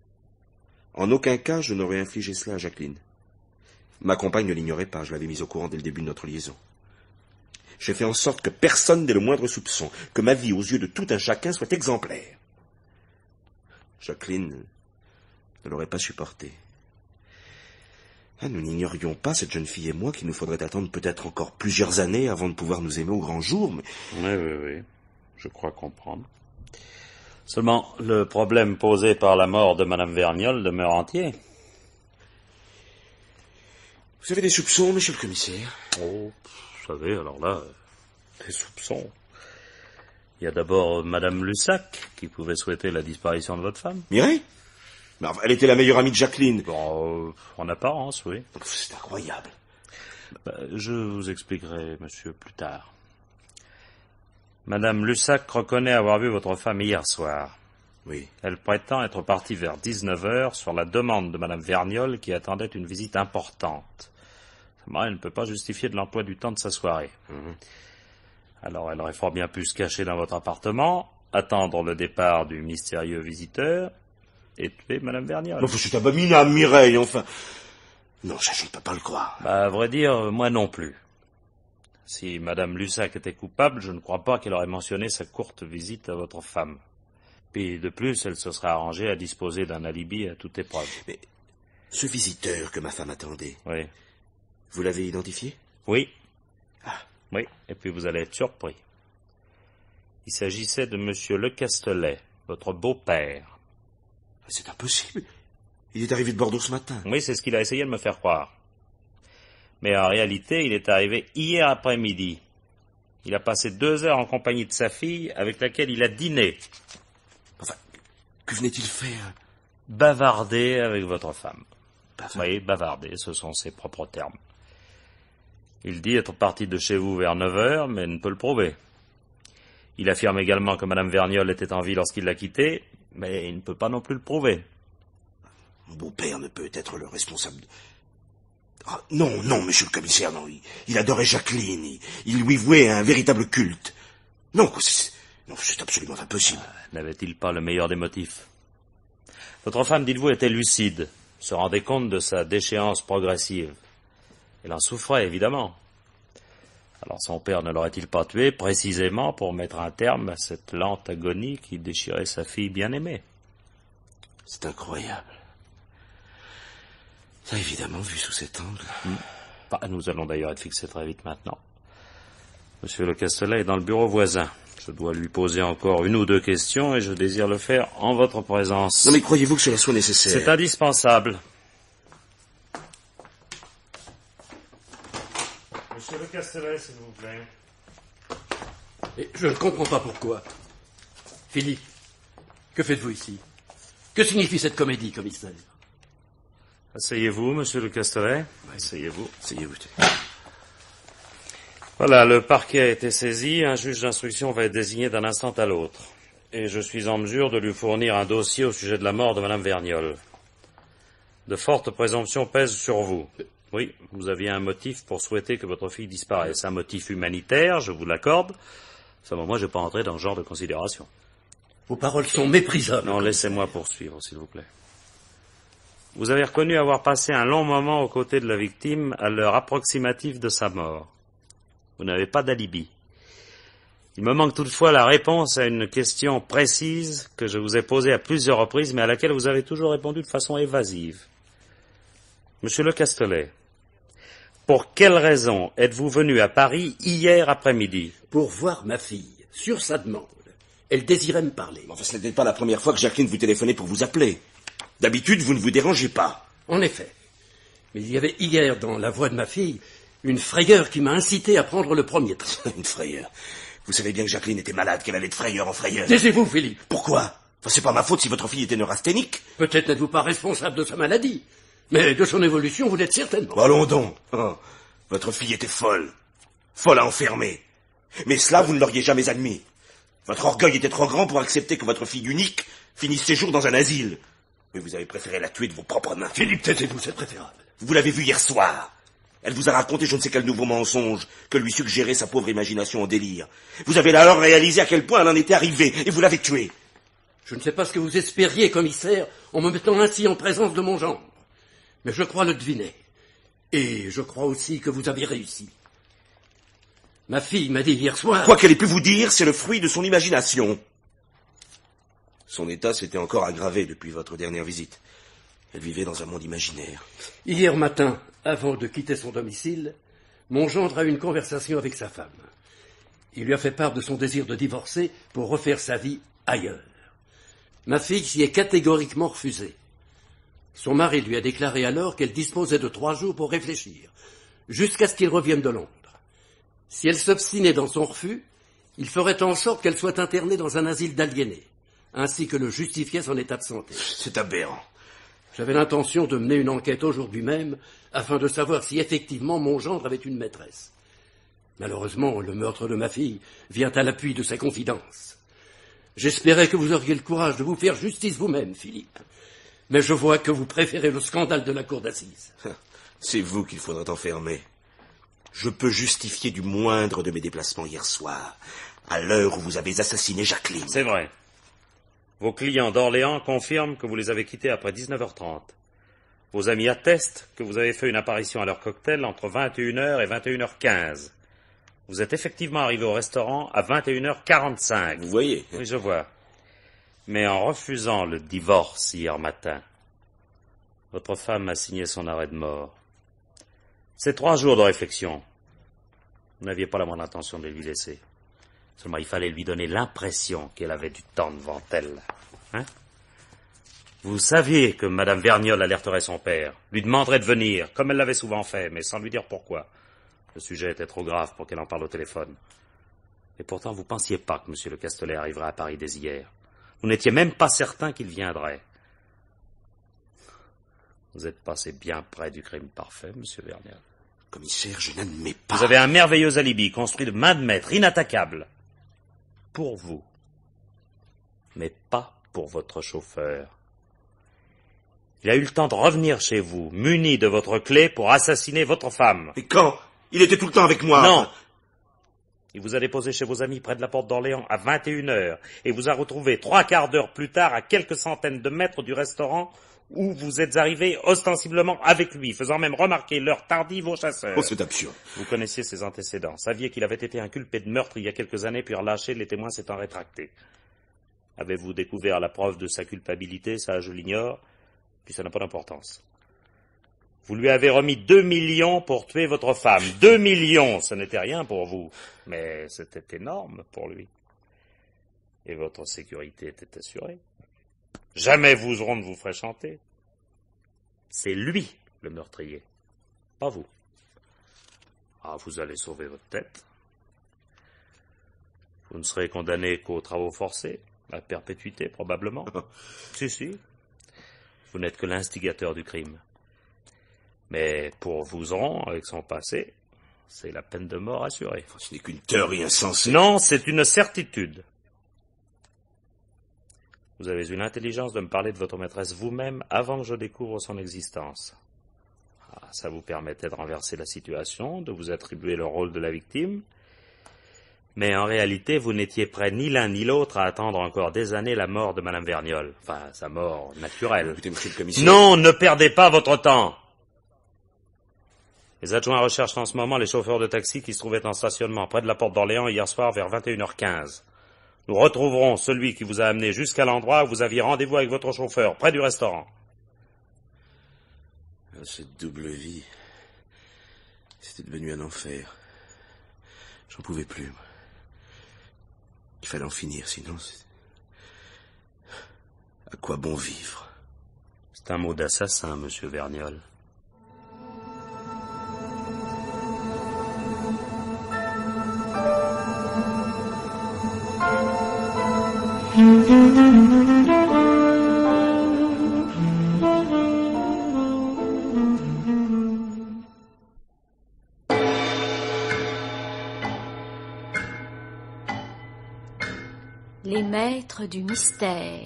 En aucun cas, je n'aurais infligé cela à Jacqueline. Ma compagne ne l'ignorait pas, je l'avais mise au courant dès le début de notre liaison. J'ai fait en sorte que personne n'ait le moindre soupçon, que ma vie aux yeux de tout un chacun soit exemplaire. Jacqueline ne l'aurait pas supporté. Ah, nous n'ignorions pas, cette jeune fille et moi, qu'il nous faudrait attendre peut-être encore plusieurs années avant de pouvoir nous aimer au grand jour, mais... Oui, oui, oui, je crois comprendre. Seulement, le problème posé par la mort de Madame Verniol demeure entier. Vous avez des soupçons, monsieur le commissaire? Oh, vous savez, alors là, des soupçons. Il y a d'abord Madame Lussac, qui pouvait souhaiter la disparition de votre femme. Mireille? Mais enfin, elle était la meilleure amie de Jacqueline. Bon, euh, en apparence, oui. C'est incroyable. Ben, je vous expliquerai, monsieur, plus tard. Madame Lussac reconnaît avoir vu votre femme hier soir. Oui. Elle prétend être partie vers dix-neuf heures sur la demande de Madame Vergnol qui attendait une visite importante. Elle ne peut pas justifier de l'emploi du temps de sa soirée. Mmh. Alors elle aurait fort bien pu se cacher dans votre appartement, attendre le départ du mystérieux visiteur et tuer Madame Vergnol. Enfin, c'est abominable, Mireille, enfin... Non, ça, je ne peux pas le croire. Bah, à vrai dire, moi non plus. Si Madame Lussac était coupable, je ne crois pas qu'elle aurait mentionné sa courte visite à votre femme. Puis, de plus, elle se serait arrangée à disposer d'un alibi à toute épreuve. Mais ce visiteur que ma femme attendait... Oui. Vous l'avez identifié? Oui. Ah. Oui, et puis vous allez être surpris. Il s'agissait de Monsieur Le Castelet, votre beau-père. C'est impossible. Il est arrivé de Bordeaux ce matin. Oui, c'est ce qu'il a essayé de me faire croire. Mais en réalité, il est arrivé hier après-midi. Il a passé deux heures en compagnie de sa fille, avec laquelle il a dîné. Enfin, que venait-il faire? Bavarder avec votre femme. Bavarder. Oui, bavarder, ce sont ses propres termes. Il dit être parti de chez vous vers neuf heures, mais ne peut le prouver. Il affirme également que Madame Vergnol était en vie lorsqu'il l'a quittée, mais il ne peut pas non plus le prouver. Mon beau-père ne peut être le responsable de... Ah, non, non, monsieur le commissaire, non. Il, il adorait Jacqueline. Il, il lui vouait un véritable culte. Non, c'est, non, c'est absolument impossible. Euh, n'avait-il pas le meilleur des motifs? Votre femme, dites-vous, était lucide, se rendait compte de sa déchéance progressive. Elle en souffrait, évidemment. Alors son père ne l'aurait-il pas tué, précisément pour mettre un terme à cette lente agonie qui déchirait sa fille bien-aimée? C'est incroyable. Ça, évidemment, vu sous cet angle. Mmh. Bah, nous allons d'ailleurs être fixés très vite maintenant. Monsieur Le Castelet est dans le bureau voisin. Je dois lui poser encore une ou deux questions et je désire le faire en votre présence. Non, mais croyez-vous que cela soit nécessaire? C'est indispensable. Monsieur Le Castelet, s'il vous plaît. Et je ne comprends pas pourquoi. Philippe, que faites-vous ici? Que signifie cette comédie, commissaire? Asseyez-vous, monsieur Le Castelet. Asseyez-vous. Asseyez-vous. Voilà, le parquet a été saisi. Un juge d'instruction va être désigné d'un instant à l'autre. Et je suis en mesure de lui fournir un dossier au sujet de la mort de Madame Vergnol. De fortes présomptions pèsent sur vous. Oui, vous aviez un motif pour souhaiter que votre fille disparaisse. Un motif humanitaire, je vous l'accorde. Seulement, moi, je n'ai pas entré dans ce genre de considération. Vos paroles sont méprisables. Non, laissez-moi poursuivre, s'il vous plaît. Vous avez reconnu avoir passé un long moment aux côtés de la victime à l'heure approximative de sa mort. Vous n'avez pas d'alibi. Il me manque toutefois la réponse à une question précise que je vous ai posée à plusieurs reprises, mais à laquelle vous avez toujours répondu de façon évasive. Monsieur Le Castelet, pour quelle raison êtes-vous venu à Paris hier après-midi? Pour voir ma fille, sur sa demande. Elle désirait me parler. Enfin, ce n'était pas la première fois que Jacqueline vous téléphonait pour vous appeler. D'habitude, vous ne vous dérangez pas. En effet. Mais il y avait hier, dans la voix de ma fille, une frayeur qui m'a incité à prendre le premier train. Une frayeur. Vous savez bien que Jacqueline était malade, qu'elle allait de frayeur en frayeur. Taisez-vous, Philippe. Pourquoi? Enfin, c'est pas ma faute si votre fille était neurasthénique. Peut-être n'êtes-vous pas responsable de sa maladie, mais de son évolution, vous l'êtes certainement. Allons donc. Oh, votre fille était folle. Folle à enfermer. Mais cela, vous ne l'auriez jamais admis. Votre orgueil était trop grand pour accepter que votre fille unique finisse ses jours dans un asile. Mais vous avez préféré la tuer de vos propres mains. Philippe, taisez-vous, c'est préférable. Vous l'avez vue hier soir. Elle vous a raconté je ne sais quel nouveau mensonge que lui suggérait sa pauvre imagination en délire. Vous avez alors réalisé à quel point elle en était arrivée, et vous l'avez tuée. Je ne sais pas ce que vous espériez, commissaire, en me mettant ainsi en présence de mon gendre. Mais je crois le deviner. Et je crois aussi que vous avez réussi. Ma fille m'a dit hier soir... Quoi qu'elle ait pu vous dire, c'est le fruit de son imagination. Son état s'était encore aggravé depuis votre dernière visite. Elle vivait dans un monde imaginaire. Hier matin, avant de quitter son domicile, mon gendre a eu une conversation avec sa femme. Il lui a fait part de son désir de divorcer pour refaire sa vie ailleurs. Ma fille s'y est catégoriquement refusée. Son mari lui a déclaré alors qu'elle disposait de trois jours pour réfléchir, jusqu'à ce qu'il revienne de Londres. Si elle s'obstinait dans son refus, il ferait en sorte qu'elle soit internée dans un asile d'aliénés, ainsi que le justifiait son état de santé. C'est aberrant. J'avais l'intention de mener une enquête aujourd'hui même, afin de savoir si effectivement mon gendre avait une maîtresse. Malheureusement, le meurtre de ma fille vient à l'appui de sa confidence. J'espérais que vous auriez le courage de vous faire justice vous-même, Philippe. Mais je vois que vous préférez le scandale de la cour d'assises. C'est vous qu'il faudrait enfermer. Je peux justifier du moindre de mes déplacements hier soir, à l'heure où vous avez assassiné Jacqueline. C'est vrai. Vos clients d'Orléans confirment que vous les avez quittés après dix-neuf heures trente. Vos amis attestent que vous avez fait une apparition à leur cocktail entre vingt et une heures et vingt et une heures quinze. Vous êtes effectivement arrivé au restaurant à vingt et une heures quarante-cinq. Vous voyez? Oui, je vois. Mais en refusant le divorce hier matin, votre femme a signé son arrêt de mort. C'est trois jours de réflexion. Vous n'aviez pas la moindre intention de les lui laisser. Seulement, il fallait lui donner l'impression qu'elle avait du temps devant elle. Hein? Vous saviez que Madame Vergnol alerterait son père, lui demanderait de venir, comme elle l'avait souvent fait, mais sans lui dire pourquoi. Le sujet était trop grave pour qu'elle en parle au téléphone. Et pourtant, vous pensiez pas que Monsieur le Castellet arriverait à Paris dès hier. Vous n'étiez même pas certain qu'il viendrait. Vous êtes passé bien près du crime parfait, Monsieur Vergnol. Commissaire, je n'admets pas. Vous avez un merveilleux alibi, construit de main de maître, inattaquable. Pour vous. Mais pas pour votre chauffeur. Il a eu le temps de revenir chez vous, muni de votre clé pour assassiner votre femme. Et quand? Il était tout le temps avec moi. Non. Il vous a déposé chez vos amis près de la porte d'Orléans à vingt et une heures et vous a retrouvé trois quarts d'heure plus tard à quelques centaines de mètres du restaurant où vous êtes arrivé ostensiblement avec lui, faisant même remarquer l'heure tardive aux chasseurs. Oh, c'est absurde. Vous connaissiez ses antécédents, saviez qu'il avait été inculpé de meurtre il y a quelques années, puis relâché, les témoins s'étant rétractés. Avez-vous découvert la preuve de sa culpabilité? Ça, je l'ignore, puis ça n'a pas d'importance. Vous lui avez remis deux millions pour tuer votre femme. Deux millions, ce n'était rien pour vous, mais c'était énorme pour lui. Et votre sécurité était assurée. Jamais vous aurez ne vous ferait chanter. C'est lui, le meurtrier, pas vous. Ah, vous allez sauver votre tête. Vous ne serez condamné qu'aux travaux forcés, à perpétuité probablement. Si, si. Vous n'êtes que l'instigateur du crime. Mais pour Vouzeron, avec son passé, c'est la peine de mort assurée. Ce n'est qu'une théorie insensée. Non, c'est une certitude. Vous avez eu l'intelligence de me parler de votre maîtresse vous-même avant que je découvre son existence. Ah, ça vous permettait de renverser la situation, de vous attribuer le rôle de la victime. Mais en réalité, vous n'étiez prêts ni l'un ni l'autre à attendre encore des années la mort de Madame Vergnol. Enfin, sa mort naturelle. Écoutez, monsieur le commissaire. Non, ne perdez pas votre temps. Les adjoints recherchent en ce moment les chauffeurs de taxi qui se trouvaient en stationnement près de la porte d'Orléans hier soir vers vingt et une heures quinze. Nous retrouverons celui qui vous a amené jusqu'à l'endroit où vous aviez rendez-vous avec votre chauffeur, près du restaurant. Ah, cette double vie, c'était devenu un enfer. J'en pouvais plus, moi. Il fallait en finir, sinon... c'est... À quoi bon vivre? C'est un mot d'assassin, Monsieur Vergnol. Les maîtres du mystère.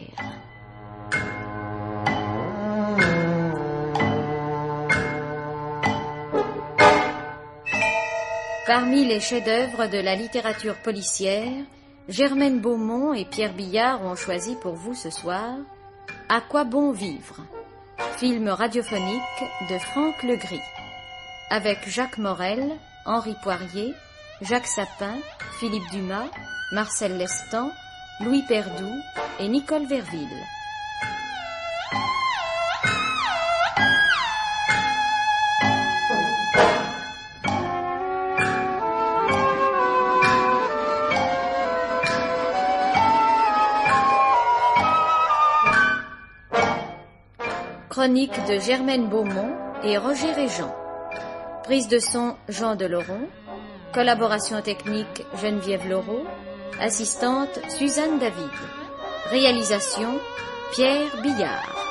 Parmi les chefs-d'œuvre de la littérature policière, Germaine Beaumont et Pierre Billard ont choisi pour vous ce soir « À quoi bon vivre ?» film radiophonique de Franck Legris, avec Jacques Morel, Henri Poirier, Jacques Sapin, Philippe Dumas, Marcel Lestan, Louis Perdoux et Nicole Verville. Chronique de Germaine Beaumont et Roger Régent. Prise de son Jean Deloron. Collaboration technique Geneviève Laureau. Assistante Suzanne David. Réalisation Pierre Billard.